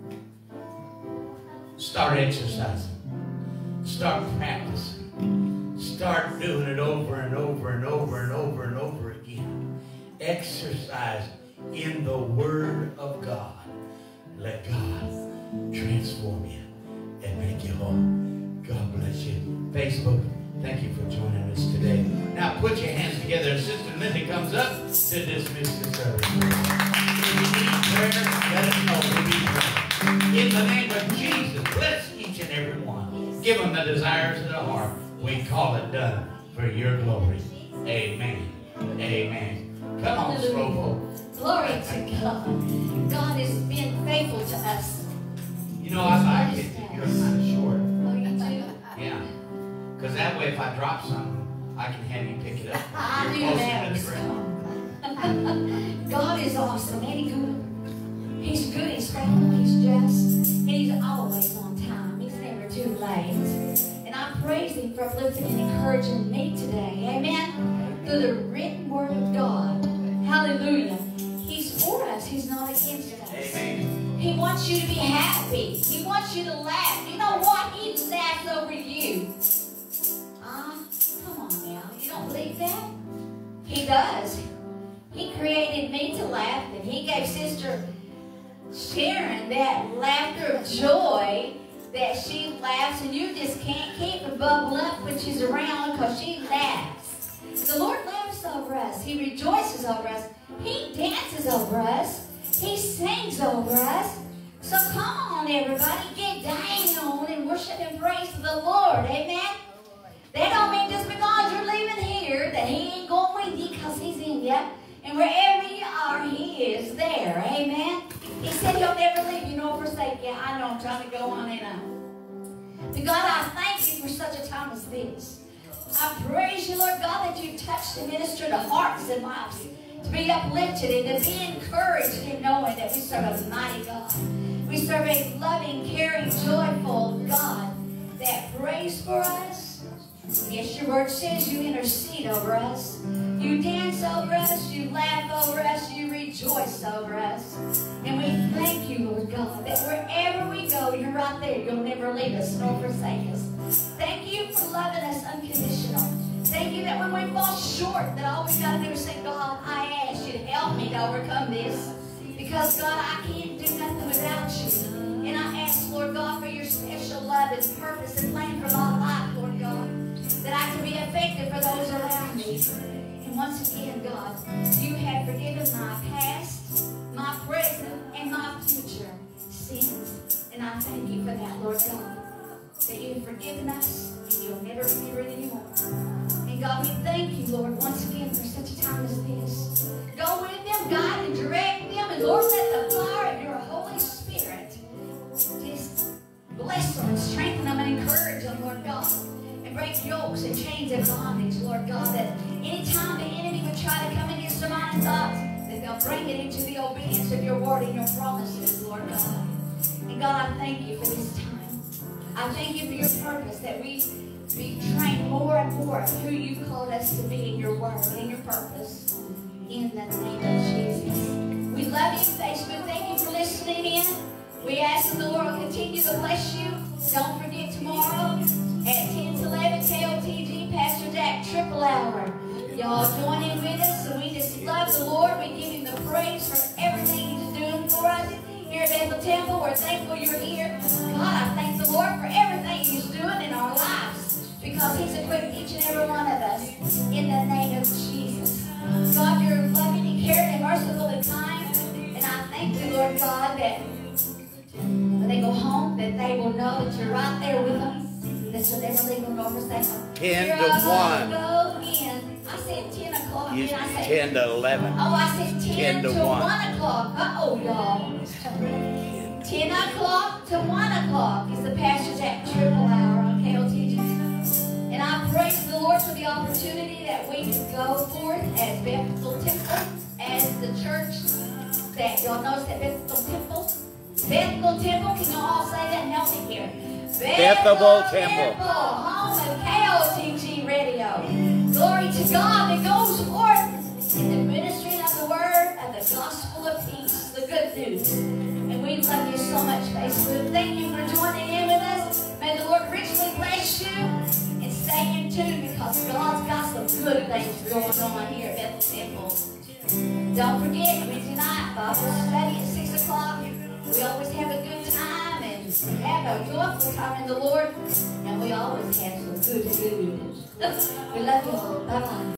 start exercising. Start practicing. Start doing it over and over and over and over and over again. Exercise in the Word of God. Let God transform you and make you whole. God bless you. Facebook, thank you for joining us today. Now put your hands together as Sister Linda comes up to dismiss the service. If you need prayer, let us know. We need prayer. In the name of Jesus, bless each and every one. Give them the desires of the heart. We call it done for your glory. Amen. Amen. Come on, Slowpoke. Glory to God. God has been faithful to us. You know, I like it that you're kind of short. Oh, you do? Yeah. Because that way, if I drop something, I can have you pick it up. I You're knew closer that to was the ground. coming. God is awesome. Ain't he good? He's good. He's faithful. He's just. And he's always on time. He's never too late. And I praise him for uplifting and encouraging me today. Amen. Through the written word of God. Hallelujah. He's for us. He's not against us. Amen. He wants you to be happy. He wants you to laugh. You know what? He laughs over you. Ah, uh, come on now. You don't believe that? He does. He created me to laugh, and he gave Sister Sharon that laughter of joy that she laughs, and you just can't keep her bubble up when she's around because she laughs. The Lord laughs over us. He rejoices over us. He dances over us. He sings over us. So come on, everybody, get down and worship and praise the Lord. Amen? That don't mean just because you're leaving here that He ain't going with you, because He's in you. And wherever you are, He is there. Amen? He said He'll never leave you nor forsake you. I know I'm trying to go on and on. To God, I thank you for such a time as this. I praise you, Lord God, that you touched and ministered to hearts and lives, to be uplifted and to be encouraged in knowing that we serve a mighty God. We serve a loving, caring, joyful God that prays for us. Yes, your word says you intercede over us. You dance over us. You laugh over us. You rejoice over us. And we thank you, Lord God, that wherever we go, you're right there. You'll never leave us nor forsake us. Thank you for loving us unconditional. Thank you that when we fall short, that all we got to do is say, God, I ask you to help me to overcome this. Because, God, I can't do nothing without you. And I ask, Lord God, for your special love and purpose and plan for my life, Lord God, that I can be effective for those around me. And once again, God, you have forgiven my past, my present, and my future sins. And I thank you for that, Lord God, that you have forgiven us and you'll never remember it anymore. And God, we thank you, Lord, once again for such a time as this. Go with them, guide and direct them, and Lord, let the fire of your Holy Spirit just bless them and strengthen them and encourage them, Lord God, and break yokes and chains of bondage, Lord God, that anytime the enemy would try to come against their mind and thoughts, that they'll bring it into the obedience of your word and your promises, Lord God. And God, I thank you for this time. I thank you for your purpose, that we be trained more and more of who you called us to be in your word and your purpose. In the name of Jesus. We love you, Facebook. Thank you for listening in. We ask that the Lord will continue to bless you. Don't forget tomorrow at ten to eleven, K O T G, Pastor Jack, triple hour. Y'all join in with us, and we just love the Lord. We give Him the praise for everything He's doing for us here at Bethel Temple. We're thankful you're here. God, I thank the Lord for everything He's doing in our lives, because He's equipped each and every one of us in the name of Jesus. God, you're loving and caring and merciful and kind. And I thank you, Lord God, that when they go home, that they will know that you're right there with them, that you'll never leave them nor forsake them. ten Here to I one. go again. I said ten o'clock. You Did I say ten to eleven. Oh, I said ten, ten to to one. one o'clock. Uh-oh, y'all. ten o'clock to one o'clock is the Pastor's at triple hour on K O T G. And I praise the Lord for the opportunity that we can go forth as Bethel Temple, as the church that y'all notice that Bethel Temple. Bethel Temple, can you all say that and help me here? Bethel Temple. Temple, home of K O T G Radio. Glory to God that goes forth in the ministry of the word of the gospel of peace, the good news. And we love you so much, Facebook. Thank you for joining in with us. May the Lord richly bless you. And stay in tune, because God's got some good things going on here at Bethel Temple. Don't forget, Wednesday night, Bible study at six o'clock. We always have a good time and have a joyful time in the Lord. And we always have some good food. We love you all. Bye-bye.